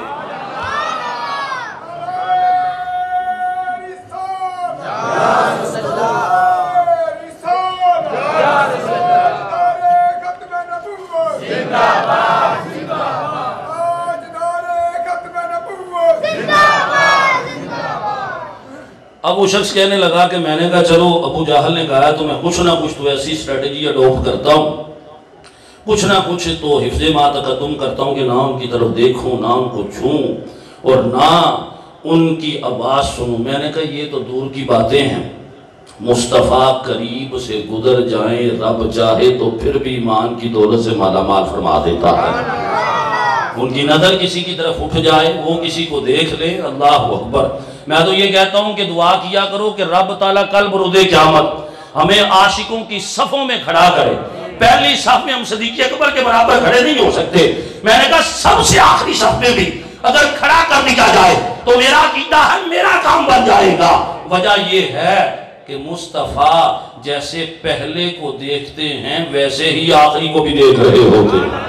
اب وہ شخص کہنے لگا کہ میں نے کہا چلو ابو جہل نے کہا تو میں کچھ نہ کچھ تو ایسی اسٹریٹجی اڈاپٹ کرتا ہوں، کچھ نہ کچھ تو حفظ ما تقدم کرتا ہوں کہ نہ ان کی طرف دیکھوں، نہ ان کو چھوں اور نہ ان کی آواز سنوں. میں نے کہا یہ تو دور کی باتیں ہیں، مصطفیٰ قریب سے گزر جائیں رب چاہے تو پھر بھی ایمان کی دولت سے مالا مال فرما دیتا ہے. ان کی نظر کسی کی طرف اٹھ جائے، وہ کسی کو دیکھ لے، اللہ اکبر. میں تو یہ کہتا ہوں کہ دعا کیا کرو کہ رب تعالیٰ کل برود قیامت ہمیں عاشقوں کی صفوں میں کھڑا کرے. پہلی صف میں ہم صدیق اکبر کے برابر کھڑے نہیں ہو سکتے. میں نے کہا سب سے آخری صف میں بھی اگر کھڑا کر دیا جائے تو میرا عقیدہ ہے میرا کام بن جائے گا. وجہ یہ ہے کہ مصطفیٰ جیسے پہلے کو دیکھتے ہیں ویسے ہی آخری کو بھی دیکھ رہے ہوتے ہیں.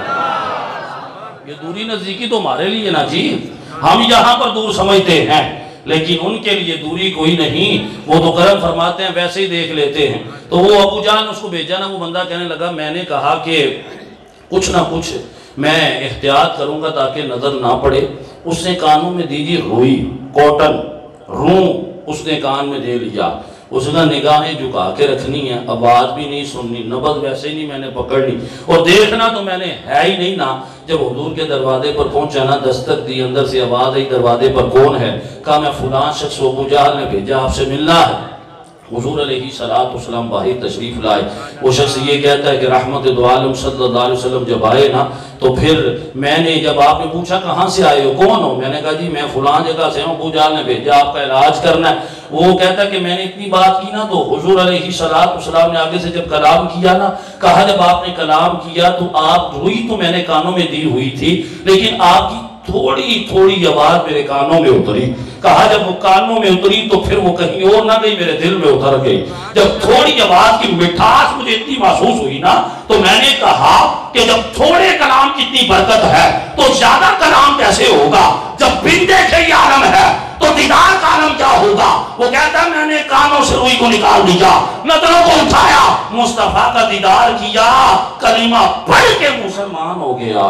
یہ دوری نزدیکی تو ہمارے لیے نا جی، ہم یہاں پر دور سمجھتے ہیں لیکن ان کے لیے دوری کوئی نہیں. وہ تو کرم فرماتے ہیں ویسے ہی دیکھ لیتے ہیں. تو وہ ابو جان اس کو بھیجا نا، وہ بندہ کہنے لگا میں نے کہا کہ کچھ نہ کچھ میں احتیاط کروں گا تاکہ نظر نہ پڑے. اس نے کانوں میں دیجی روئی، کاٹن، روں اس نے کان میں دے لیا. اس نے نگاہیں جھکا کے رکھنی ہیں، آواز بھی نہیں سننی، نبض ویسے ہی نہیں میں نے پکڑنی اور دیکھنا تو میں نے ہے ہی نہیں نا. جب حضور کے دروازے پر پہنچا نا، دستک دی، اندر سے آواز آئی دروازے پر کون ہے؟ کہا میں فلاں شخص ابو جہل نے بھیجا آپ سے ملنا ہے. حضور علیہ السلام باہر تشریف لائے. وہ شخص یہ کہتا ہے کہ رحمت دو عالم صلی اللہ علیہ وسلم جب آئے نا تو پھر میں نے جب آپ نے پوچھا کہاں سے آئے ہو، کون ہو؟ میں نے کہا جی میں فلاں جگہ سے ہوں، ابو جہل نے بھیجا آپ کا علاج کرنا ہے. وہ کہتا ہے کہ میں نے اتنی بات کی نا تو حضور علیہ السلام نے آگے سے جب کلام کیا نا، کہا جب آپ نے کلام کیا تو آپ روئی تو میں نے کانوں میں دی ہوئی تھی لیکن آپ کی تھوڑی تھوڑی آواز میرے کانوں میں اتری. کہا جب وہ کانوں میں اتری تو پھر وہ کہیں اور نہ گئی، میرے دل میں اتر گئی. جب تھوڑی آواز کی مٹھاس مجھے اتنی محسوس ہوئی نا تو میں نے کہا کہ جب تھوڑے کلام کی اتنی برکت ہے تو زیادہ کلام کیسے ہوگا؟ جب بن دیکھے یہ عالم ہے تو دیدار کا عالم کیا ہوگا؟ وہ کہتا ہے میں نے کانوں سے روئی کو نکال دیا، نظروں کو اٹھایا، مصطفیٰ کا دیدار کیا، کلمہ پڑھ کے مسلمان ہو گیا.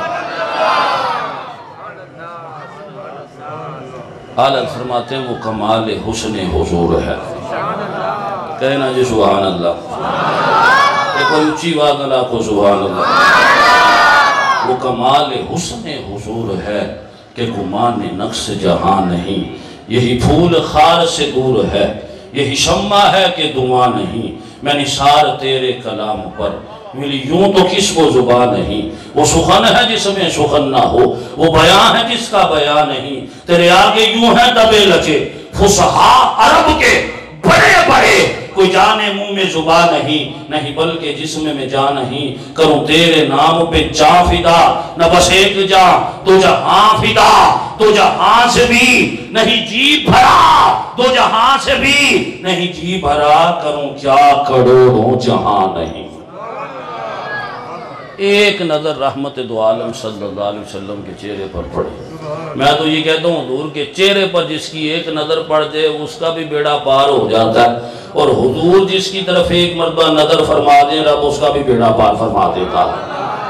حالت فرماتے ہیں وہ کمال حسن حضور ہے. کہنا جی سبحان اللہ. ایک اونچی بات اللہ کو سبحان اللہ. وہ کمال حسن حضور ہے کہ گمان نقص جہاں نہیں. یہی پھول خار سے دور ہے، یہی شمع ہے کہ دعا نہیں. میں نثار تیرے کلام پر ملی یوں تو کس کو زبان نہیں. وہ سخن ہے جس میں سخن نہ ہو، وہ بیان ہے جس کا بیان نہیں. تیرے آگے یوں ہے دبے لچے فصحا عرب کے بڑے بڑے، کوئی جانے منہ میں زبان نہیں بلکہ جسم میں جان نہیں. کروں تیرے نام پہ جاں فدا، نہ بس ایک جاں تو جہاں فدا. تو جہاں سے بھی نہیں جی بھرا، دو جہاں سے بھی نہیں جی بھرا. کروں کیا کروڑوں جہاں نہیں. ایک نظر رحمت دو عالم صلی اللہ علیہ وسلم کے چہرے پر پڑی۔ میں تو یہ کہتا ہوں حضور کے چہرے پر جس کی ایک نظر پڑ جائے اس کا بھی بیڑا پار ہو جاتا ہے، اور حضور جس کی طرف ایک مرتبہ نظر فرما دیں رب اس کا بھی بیڑا پار فرما دیتا ہے۔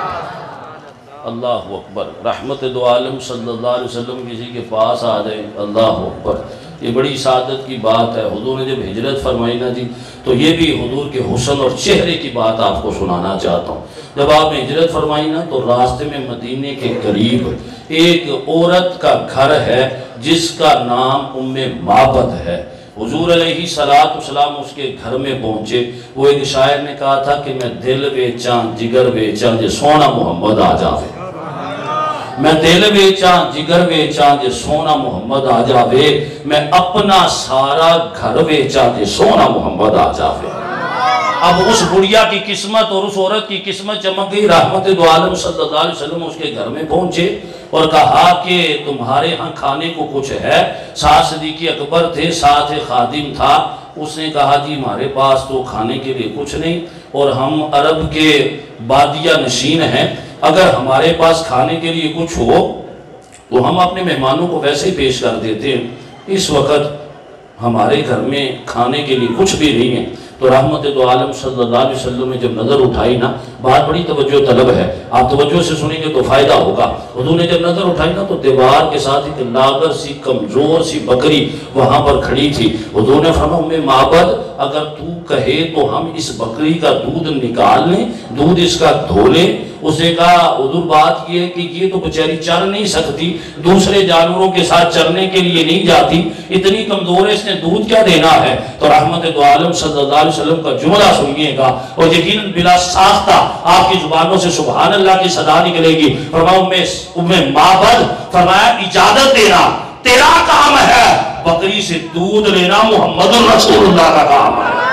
اللہ اکبر۔ رحمت دو عالم صلی اللہ علیہ وسلم کسی کے پاس آ جائیں، اللہ اکبر، یہ بڑی سعادت کی بات ہے۔ حضور نے جب ہجرت فرمائی نا جی، تو یہ بھی حضور کے حسن اور چہرے کی بات آپ کو سنانا چاہتا ہوں۔ جب آپ نے ہجرت فرمائی نا تو راستے میں مدینے کے قریب ایک عورت کا گھر ہے جس کا نام ام معبد ہے۔ حضور علیہ السلام اس کے گھر میں پہنچے۔ وہ ایک شاعر نے کہا تھا کہ میں دل بیچاں جگر بیچاں جے سونا محمد آ جاوے، میں دل بیچاں جگر بیچاں جے سونا محمد آ جاوے، میں اپنا سارا گھر بیچاں جے سونا محمد آ جاوے۔ اب اس بڑیا کی قسمت اور اس عورت کی قسمت چمک گئی۔ رحمت دو عالم صلی اللہ علیہ وسلم اس کے گھر میں پہنچے اور کہا کہ تمہارے ہاں کھانے کو کچھ ہے؟ ساتھ صدیق اکبر تھے، ساتھ خادم تھا۔ اس نے کہا جی ہمارے پاس تو کھانے کے لیے کچھ نہیں، اور ہم عرب کے بادیہ نشین ہیں، اگر ہمارے پاس کھانے کے لیے کچھ ہو تو ہم اپنے مہمانوں کو ویسے ہی پیش کر دیتے ہیں، اس وقت ہمارے گھر میں کھانے کے لیے کچھ بھی نہیں ہے۔ تو رحمت دو عالم صلی اللہ علیہ وسلم نے جب نظر اٹھائی نا، بات بڑی توجہ طلب ہے، آپ توجہ سے سنیں گے تو فائدہ ہوگا۔ حضور نے جب نظر اٹھائی نا تو دیوار کے ساتھ ایک لاغر سی کمزور سی بکری وہاں پر کھڑی تھی۔ حضور نے فرمایا ام معبد اگر تو کہے تو ہم اس بکری کا دودھ نکال لیں، دودھ اس کا دھو لیں۔ اس نے کہا حضور بات یہ ہے کہ یہ تو بچاری چر نہیں سکتی، دوسرے جانوروں کے ساتھ چرنے کے لیے نہیں جاتی، اتنی کمزور ہے، اس نے دودھ کیا دینا ہے؟ تو رحمت دو عالم صلی اللہ علیہ وسلم کا جملہ سنیے گا اور یقیناً بلا ساختہ آپ کی زبانوں سے سبحان اللہ کی صدا نکلے گی۔ فرمایا ام معبد، فرمایا اجازت دینا تیرا کام ہے، بکری سے دودھ لینا محمد رسول اللہ کا کام ہے۔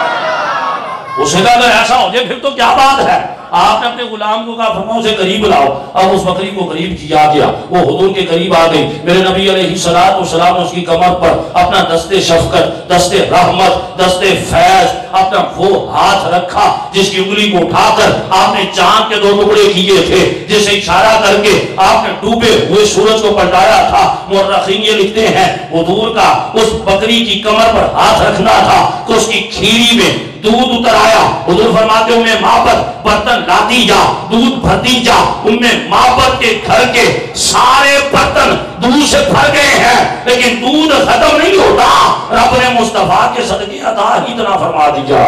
اسے کہا اگر ایسا ہو جائے پھر تو کیا بات ہے؟ آپ نے اپنے غلام کو کہا فرماؤ اسے قریب لاؤ۔ اب اس بکری کو قریب کیا گیا، وہ حضور کے قریب آ گئی۔ میرے نبی علیہ السلام نے اس کی کمر پر اپنا دست شفقت، دست رحمت، دست فیض، اپنا وہ ہاتھ رکھا جس کی انگلی کو اٹھا کر آپ نے چاند کے 2 ٹکڑے کیے تھے، جسے اشارہ کر کے آپ نے ڈوبے ہوئے سورج کو پلٹایا تھا۔ مورخین یہ لکھتے ہیں حضور کا اس بکری کی کمر پر ہاتھ رکھنا تھا کہ اس کی کھیری میں دودھ اتر آیا۔ حضور فرماتے ام معبد برتن لاتی جا، دودھ بھرتی جا۔ ام معبد کے گھر کے سارے برتن دودھ سے بھر گئے ہیں، لیکن دودھ ختم نہیں ہوتا۔ رب نے مصطفیٰ کے صدقے عطا ہی اتنا فرما دیا۔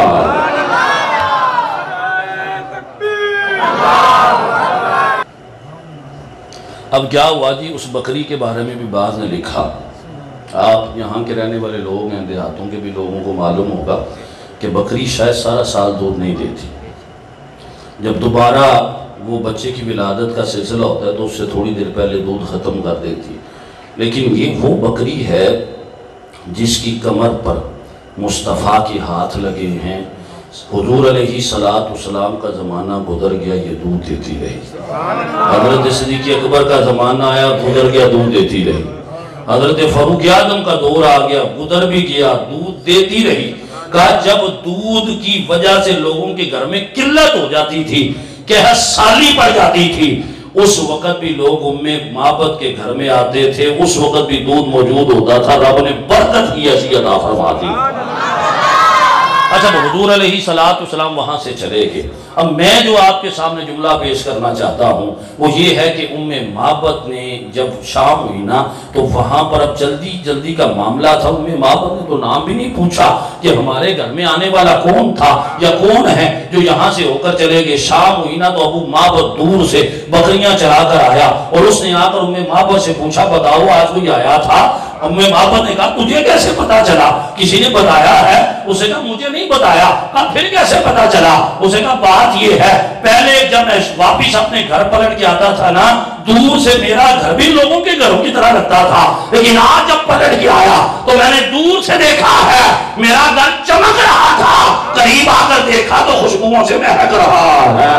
اب کیا ہوا جی، اس بکری کے بارے میں بھی بعض نے لکھا، آپ یہاں کے رہنے والے لوگ ہیں، دیہاتوں کے بھی لوگوں کو معلوم ہوگا کہ بکری شاید سارا سال دودھ نہیں دیتی، جب دوبارہ وہ بچے کی ولادت کا سلسلہ ہوتا ہے تو اس سے تھوڑی دیر پہلے دودھ ختم کر دیتی ہے۔ لیکن یہ وہ بکری ہے جس کی کمر پر مصطفیٰ کے ہاتھ لگے ہیں، حضور علیہ السلام کا زمانہ گزر گیا یہ دودھ دیتی رہی، حضرت صدیق اکبر کا زمانہ آیا گزر گیا دودھ دیتی رہی، حضرت فاروق اعظم کا دور آ گیا گزر بھی گیا دودھ دیتی رہی۔ کہا جب دودھ کی وجہ سے لوگوں کے گھر میں قلت ہو جاتی تھی، قحط سالی پڑ جاتی تھی، اس وقت بھی لوگ ام معبد کے گھر میں آتے تھے، اس وقت بھی دودھ موجود ہوتا تھا، رب نے برکت کی ایسی عطا فرما دی۔ اچھا حضور علیہ السلام وہاں سے چلے گئے۔ اب میں جو آپ کے سامنے جملہ پیش کرنا چاہتا ہوں وہ یہ ہے کہ ام معبد نے جب شام ہوئی نا تو وہاں پر اب جلدی کا معاملہ تھا۔ ام معبد نے تو نام بھی نہیں پوچھا کہ ہمارے گھر میں آنے والا کون تھا یا کون ہے جو یہاں سے ہو کر چلے گئے۔ شام ہوئی نا تو ابو معبد دور سے بکریاں چلا کر آیا اور اس نے آ کر ام معبد سے پوچھا بتاؤ آج کوئی آیا تھا؟ ام معبد نے کہا تجھے کیسے پتا چلا؟ کسی نے بتایا ہے؟ اسے کہا مجھے نہیں بتایا۔ کہا پھر کیسے پتا چلا؟ اسے کہا بات یہ ہے پہلے جب میں واپس اپنے گھر پلٹ کے آتا تھا نا دور سے میرا گھر بھی لوگوں کے گھروں کی طرح لگتا تھا، لیکن آج جب پلٹ کے آیا تو میں نے دور سے دیکھا ہے میرا گھر چمک رہا تھا، قریب آ کر دیکھا تو خوشبوؤں سے مہک رہا ہے۔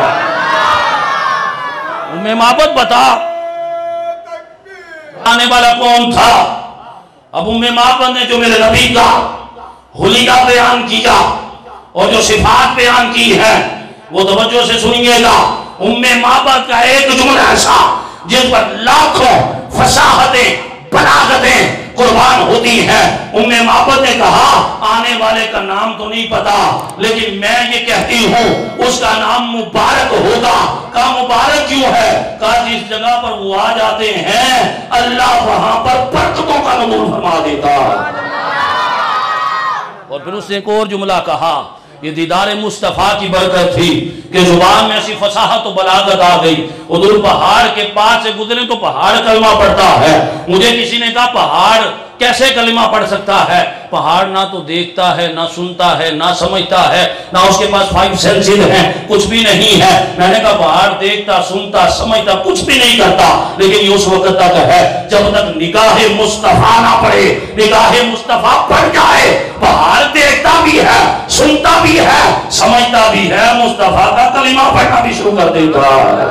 ام معبد بتا آنے والا کون تھا؟ اب ام معبد نے جو میرے نبی کا حلیہ بیان کیا اور جو صفات بیان کی ہے وہ توجہ سے سنیے گا۔ معبد کا ایک جملہ ایسا جس پر لاکھوں فصاحتیں بلاغتیں قربان ہوتی ہیں۔ معبد نے کہا آنے والے کا نام تو نہیں پتا، لیکن میں یہ کہتی ہوں اس کا نام مبارک ہوگا۔ کہا مبارک کیوں ہے؟ کہا جس جگہ پر وہ آ جاتے ہیں اللہ وہاں پر برکتوں کا نزول فرما دیتا۔ اور پھر اس نے ایک اور جملہ کہا، یہ دیدار مصطفیٰ کی برکت تھی کہ زبان میں ایسی فصاحت و بلاغت آ گئی۔ حضور پہاڑ کے پاس سے گزرے تو پہاڑ کلمہ پڑھتا ہے۔ مجھے کسی نے کہا پہاڑ کیسے کلمہ پڑھ سکتا ہے؟ پہاڑ نہ تو دیکھتا ہے، نہ سنتا ہے، نہ سمجھتا ہے، نہ اس کے پاس 5 سینسز ہیں، کچھ بھی نہیں ہے۔ میں نے کہا پہاڑ دیکھتا، سنتا، سمجھتا، کچھ بھی نہیں کرتا، لیکن یہ اس وقت تک ہے جب تک نگاہ مصطفیٰ نہ پڑے۔ نگاہ مصطفیٰ پڑ جائے، پہاڑ دیکھتا بھی ہے، سنتا بھی ہے، سمجھتا بھی ہے، مصطفیٰ کا کلمہ پڑھنا بھی شروع کر دیتا ہے۔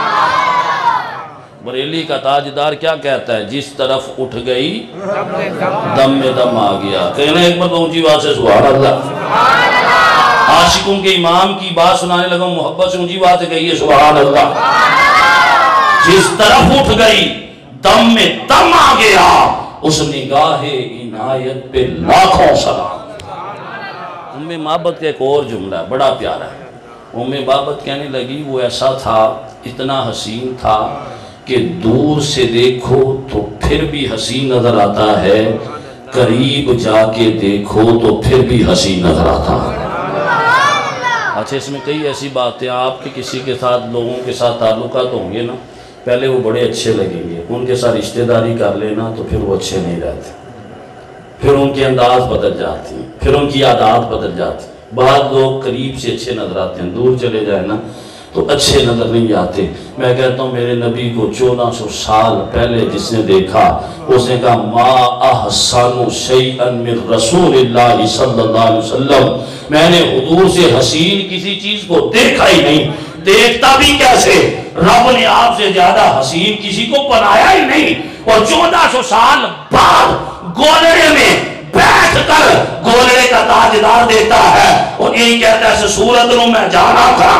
بریلی کا تاجدار کیا کہتا ہے؟ جس طرف اٹھ گئی دم میں دم آ گیا۔ کہنا ایک بار اونچی بات سے سبحان اللہ۔ عاشقوں کے امام کی بات سنانے لگا، محبت سے اونچی بات سے کہیے سبحان اللہ۔ جس طرف اٹھ گئی دم میں دم آ گیا، اس نگاہ عنایت پہ لاکھوں سلام۔ معبد کا ایک اور جملہ بڑا پیارا ہے۔ معبد کہنے لگی وہ ایسا تھا، اتنا حسین تھا کہ دور سے دیکھو تو پھر بھی حسین نظر آتا ہے، قریب جا کے دیکھو تو پھر بھی حسین نظر آتا ہے۔ اچھا اس میں کئی ایسی باتیں، آپ کے کسی کے ساتھ لوگوں کے ساتھ تعلقات ہوں گے نا، پہلے وہ بڑے اچھے لگیں گے، ان کے ساتھ رشتہ داری کر لینا تو پھر وہ اچھے نہیں رہتے، پھر ان کے انداز بدل جاتی ہیں، پھر ان کی عادات بدل جاتی ہیں۔ بعض لوگ قریب سے اچھے نظر آتے ہیں، دور چلے جائیں نا تو اچھے نظر نہیں آتے۔ میں کہتا ہوں میرے نبی کو 1400 سال پہلے جس نے دیکھا، اس نے کہا ما احسن شیئا من رسول اللہ صلی اللہ علیہ وسلم، میں نے حضور سے حسین کسی چیز کو دیکھا ہی نہیں۔ دیکھتا بھی کیسے؟ رب نے آپ سے زیادہ حسین کسی کو بنایا ہی نہیں۔ اور 1400 سال بعد گولڑے میں بیٹھ کر گولڑے کا تاجدار دیتا ہے اور یہی کہتا ہے ایسے صورت نو میں جانا تھا،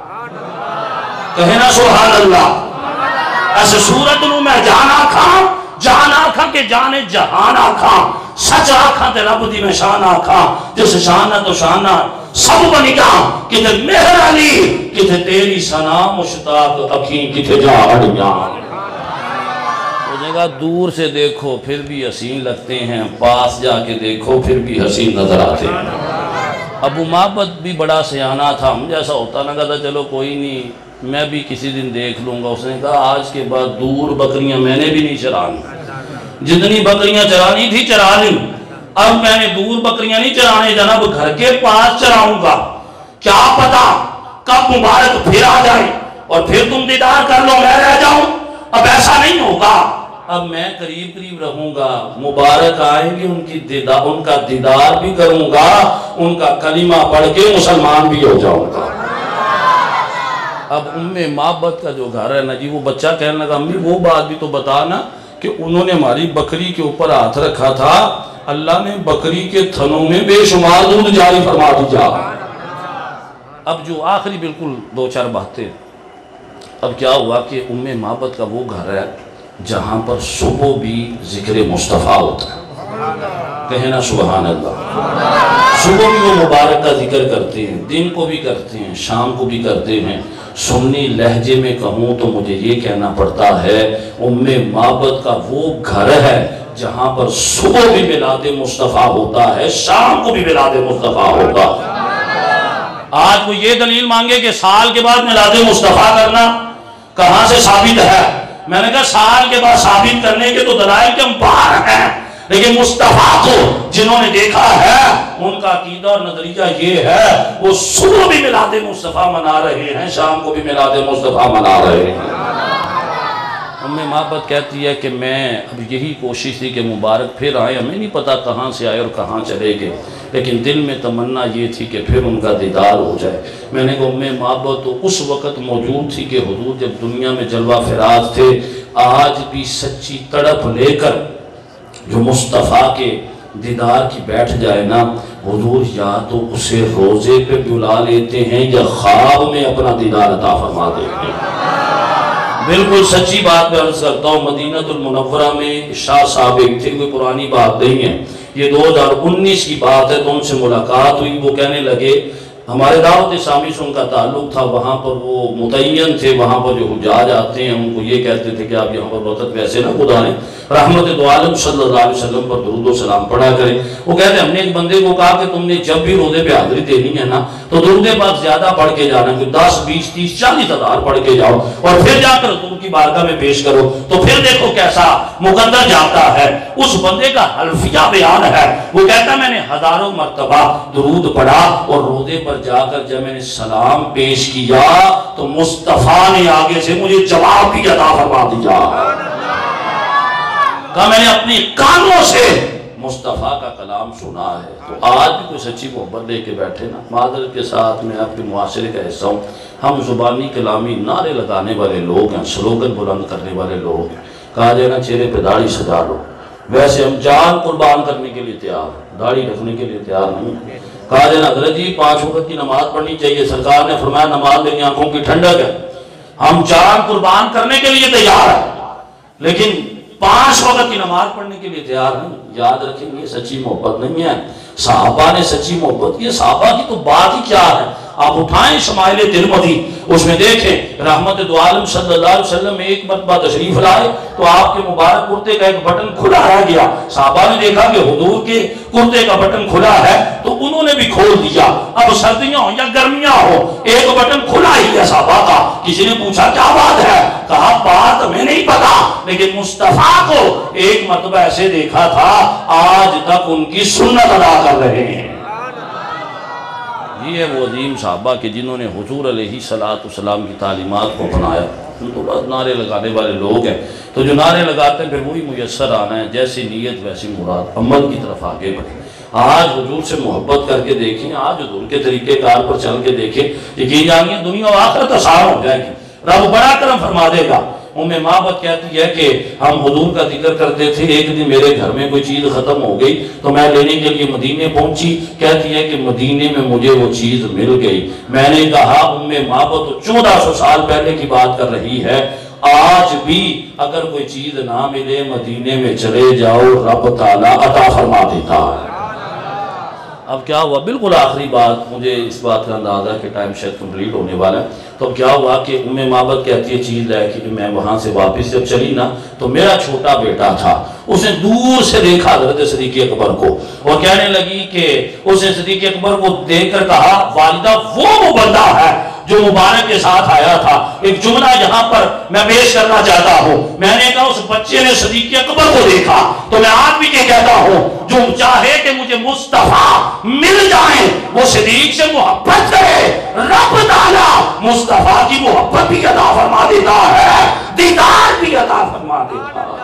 کہنا سبحان اللہ، ایسے صورت نو میں جانا کھا کہ جانے جہان آکھاں، سچ آکھاں تے رب دی میں شان آکھاں، جس شانہ تو شانہ سب بنگاں، کتے مہر علی کتے تیری سنا مشتاق اکھیں کتے جا اڑیاں۔ وہ جگہ دور سے دیکھو پھر بھی حسین لگتے ہیں، پاس جا کے دیکھو پھر بھی حسین نظر آتے ہیں۔ معبد بھی بڑا سیانہ تھا، ہم جیسا ہوتا نہ کہتا چلو کوئی نہیں میں بھی کسی دن دیکھ لوں گا۔ اس نے کہا آج کے بعد دور بکریاں میں نے بھی نہیں چرانی، جتنی بکریاں چرانی تھی چرا لی، اب میں نے دور بکریاں نہیں چرانے جانا، اب گھر کے پاس چراؤں گا۔ کیا پتا کب مبارک پھر آ جائے اور پھر تم دیدار کر لو میں رہ جاؤں، اب ایسا نہیں ہوگا، اب میں قریب رہوں گا، مبارک آئیں گے ان کا دیدار بھی کروں گا، ان کا کلمہ پڑھ کے مسلمان بھی ہو جاؤں گا۔ اب معبد کا جو گھر ہے نا جی، وہ بچہ کہنے لگا امی وہ بات بھی تو بتانا کہ انہوں نے ہماری بکری کے اوپر ہاتھ رکھا تھا، اللہ نے بکری کے تھنوں میں بے شمار دودھ جاری فرما دیا۔ اب جو آخری بالکل 2-4 باتیں، اب کیا ہوا کہ معبد کا وہ گھر ہے جہاں پر صبح بھی ذکر مصطفیٰ ہوتا ہے، کہنا سبحان اللہ۔ صبح بھی وہ مبارک کا ذکر کرتے ہیں، دن کو بھی کرتے ہیں، شام کو بھی کرتے ہیں۔ سنی لہجے میں کہوں تو مجھے یہ کہنا پڑتا ہے معبد کا وہ گھر ہے جہاں پر صبح بھی میلاد مصطفیٰ ہوتا ہے، شام کو بھی میلاد مصطفیٰ ہوتا ہے۔ آج کو یہ دلیل مانگے کہ سال کے بعد میلاد مصطفیٰ کرنا کہاں سے ثابت ہے؟ میں نے کہا سال کے بعد ثابت کرنے کے تو دلائل کے امپار ہیں، لیکن مصطفیٰ کو جنہوں نے دیکھا ہے ان کا عقیدہ اور نظریہ یہ ہے وہ صبح بھی میلاد مصطفیٰ منا رہے ہیں، شام کو بھی میلاد مصطفیٰ منا رہے ہیں۔ معبد کہتی ہے کہ میں اب یہی کوشش تھی کہ مبارک پھر آئے، ہمیں نہیں پتا کہاں سے آئے اور کہاں چلے گئے، لیکن دل میں تمنا یہ تھی کہ پھر ان کا دیدار ہو جائے۔ میں نے کہا معبد تو اس وقت موجود تھی کہ حضور جب دنیا میں جلوہ فراز تھے، آج بھی سچی تڑپ لے کر جو مصطفیٰ کے دیدار کی بیٹھ جائے نا، حضور یا تو اسے روزے پہ بلا لیتے ہیں یا خواب میں اپنا دیدار عطا فرما دیتے ہیں۔ بالکل سچی بات میں عرض کرتا ہوں، مدینہ المنورہ میں شاہ صاحب ایک تھے، کوئی پرانی بات نہیں ہے، یہ 2019 کی بات ہے، تو ان سے ملاقات ہوئی، وہ کہنے لگے ہمارے دعوت اسلامی سے ان کا تعلق تھا، وہاں پر وہ متعین تھے، وہاں پر جو حجاج آتے ہیں ان کو یہ کہتے تھے کہ آپ یہاں پر وقت ویسے نہ گزاریں، رحمت دو عالم صلی اللہ علیہ وسلم پر درود و سلام پڑھا کریں۔ وہ کہتے ہیں ہم نے ایک بندے کو کہا کہ تم نے جب بھی روزے پہ حاضری دینی ہے نا تو درود پاک زیادہ پڑھ کے جانا، کہ 10 20 30 40 ہزار پڑھ کے جاؤ اور پھر جا کر حضور کی بارگاہ میں پیش کرو، تو پھر دیکھو کیسا مقدر جاتا ہے۔ اس بندے کا حلفیہ بیان ہے، وہ کہتا میں نے ہزاروں مرتبہ درود پڑھا اور روزے پر جا کر جب میں نے سلام پیش کیا تو مصطفیٰ نے آگے سے مجھے جواب بھی عطا فرما دیا۔ کہا میں نے اپنی کانوں سے مصطفیٰ کا کلام سنا ہے۔ تو آج بھی کوئی سچی محبت لے کے بیٹھے نا، معذرت کے ساتھ میں آپ کے معاشرے کا حصہ ہوں، ہم زبانی کلامی نعرے لگانے والے لوگ ہیں، سلوگن بلند کرنے والے لوگ ہیں۔ کہا جائے نا چہرے پہ داڑھی سجا لو، ویسے ہم جان قربان کرنے کے لیے تیار ہیں، داڑھی رکھنے کے لیے تیار نہیں ہیں۔ کہا جائے نا حضرت جی 5 وقت کی نماز پڑھنی چاہیے، سرکار نے فرمایا نماز میری آنکھوں کی ٹھنڈک ہے، ہم جان قربان کرنے کے لیے تیار ہیں لیکن 5 وقت کی نماز پڑھنے کے لیے تیار نہیں۔ یاد رکھیں یہ سچی محبت نہیں ہے، صحابہ نے سچی محبت کی، صحابہ کی تو بات ہی کیا ہے۔ آپ اٹھائیں شمائل ترمذی، اس میں دیکھیں رحمت دو عالم صلی اللہ علیہ وسلم ایک مرتبہ تشریف لائے تو آپ کے مبارک کرتے کا ایک بٹن کھلا رہ گیا، صحابہ نے دیکھا کہ حضور کے کرتے کا بٹن کھلا ہے تو انہوں نے بھی کھول دیا۔ اب سردیاں ہوں یا گرمیاں ہو ایک بٹن کھلا ہی ہے صحابہ کا۔ کسی نے پوچھا کیا بات ہے؟ کہا بات ہمیں نہیں پتا لیکن مصطفیٰ کو ایک مرتبہ ایسے دیکھا تھا آج تک ان کی سنت ادا کر رہے ہیں۔ یہ وہ عظیم صحابہ کہ جنہوں نے حضور علیہ السلام کی تعلیمات کو بنایا۔ ان تو بس نعرے لگانے والے لوگ ہیں، تو جو نعرے لگاتے ہیں پھر وہی میسر آنا ہے، جیسی نیت ویسی مراد، عمل کی طرف آگے بڑھیں۔ آج حضور سے محبت کر کے دیکھیں، آج حضور کے طریقے کار پر چل کے دیکھیں، یقین جانیے دنیا و آخرت آسان ہو جائے گی، رب بڑا کرم فرما دے گا۔ معبد کہتی ہے کہ ہم حضور کا ذکر کرتے تھے، ایک دن میرے گھر میں کوئی چیز ختم ہو گئی تو میں لینے کے لیے مدینے پہنچی، کہتی ہے کہ مدینے میں مجھے وہ چیز مل گئی۔ میں نے کہا معبد تو 1400 سال پہلے کی بات کر رہی ہے، آج بھی اگر کوئی چیز نہ ملے مدینے میں چلے جاؤ رب تعالیٰ عطا فرما دیتا ہے۔ اب کیا ہوا، بالکل آخری بات، مجھے اس بات کا اندازہ کہ ٹائم شاید کمپلیٹ ہونے والا ہے، تو اب کیا ہوا کہ معبد کہتی ہے چیز لے کہ میں وہاں سے واپس جب چلی نا تو میرا چھوٹا بیٹا تھا، اس نے دور سے دیکھا حضرت صدیق اکبر کو اور کہنے لگی کہ اس نے صدیق اکبر کو دیکھ کر کہا والدہ وہ بندہ ہے جو مبارک کے ساتھ آیا تھا۔ ایک جملہ یہاں پر میں پیش کرنا چاہتا ہوں، میں نے کہا اس بچے نے صدیق اکبر کو دیکھا تو میں آج بھی یہ کہتا ہوں جو چاہے کہ مجھے مصطفیٰ مل جائیں وہ صدیق سے محبت کرے، رب تعالیٰ مصطفیٰ کی محبت بھی عطا فرما دیتا ہے، دیدار بھی عطا فرما دیتا ہے۔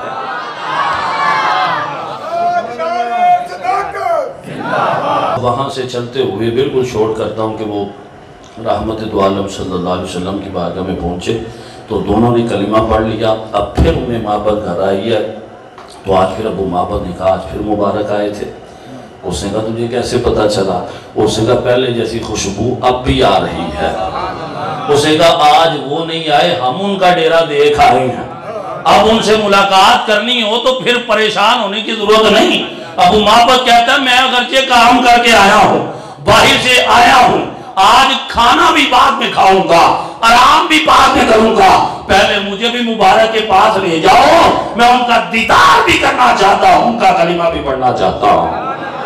وہاں سے چلتے ہوئے بالکل شوٹ کرتا ہوں کہ وہ رحمت دو عالم صلی اللہ علیہ وسلم کی بارگاہ میں پہنچے تو دونوں نے کلمہ پڑھ لیا۔ اب پھر معبد گھر آئی ہے تو آج پھر ابو معبد نے کہا آج پھر مبارک آئے تھے۔ اس نے کہا تجھے کیسے پتا چلا؟ اس نے کہا پہلے جیسی خوشبو اب بھی آ رہی ہے۔ اس نے کہا آج وہ نہیں آئے، ہم ان کا ڈیرا دیکھ آئے ہیں، اب ان سے ملاقات کرنی ہو تو پھر پریشان ہونے کی ضرورت نہیں۔ ابو معبد کہتا ہے میں اگرچہ کام کر کے آیا ہوں، باہر سے آیا ہوں، آج کھانا بھی بعد میں کھاؤں گا، آرام بھی بعد میں کروں گا، پہلے مجھے بھی مبارک کے پاس لے جاؤ، میں ان کا دیدار بھی کرنا چاہتا ہوں، ان کا کلمہ بھی پڑھنا چاہتا ہوں۔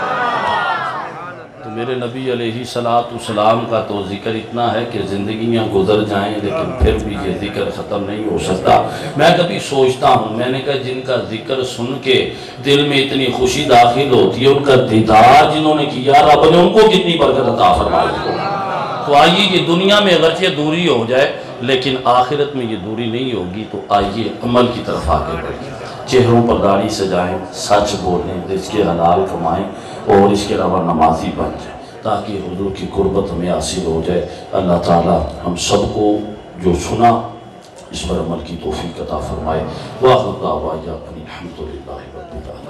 تو میرے نبی علیہ السلام کا تو ذکر اتنا ہے کہ زندگیاں گزر جائیں لیکن پھر بھی یہ ذکر ختم نہیں ہو سکتا۔ میں کبھی سوچتا ہوں، میں نے کہا جن کا ذکر سن کے دل میں اتنی خوشی داخل ہوتی ہے، ان کا دیدار جنہوں نے کیا رب نے ان کو کتنی برکت عطا فرمائی۔ تو آئیے یہ دنیا میں اگرچہ دوری ہو جائے لیکن آخرت میں یہ دوری نہیں ہوگی، تو آئیے عمل کی طرف آگے بڑھیں، چہروں پر داڑھی سجائیں، سچ بولیں، رزق حلال کمائیں اور اس کے علاوہ نمازی بن جائیں تاکہ حضور کی قربت ہمیں حاصل ہو جائے۔ اللہ تعالی ہم سب کو جو سنا اس پر عمل کی توفیق عطا فرمائے۔ وآخر دعوانا الحمدللہ رب العالمین۔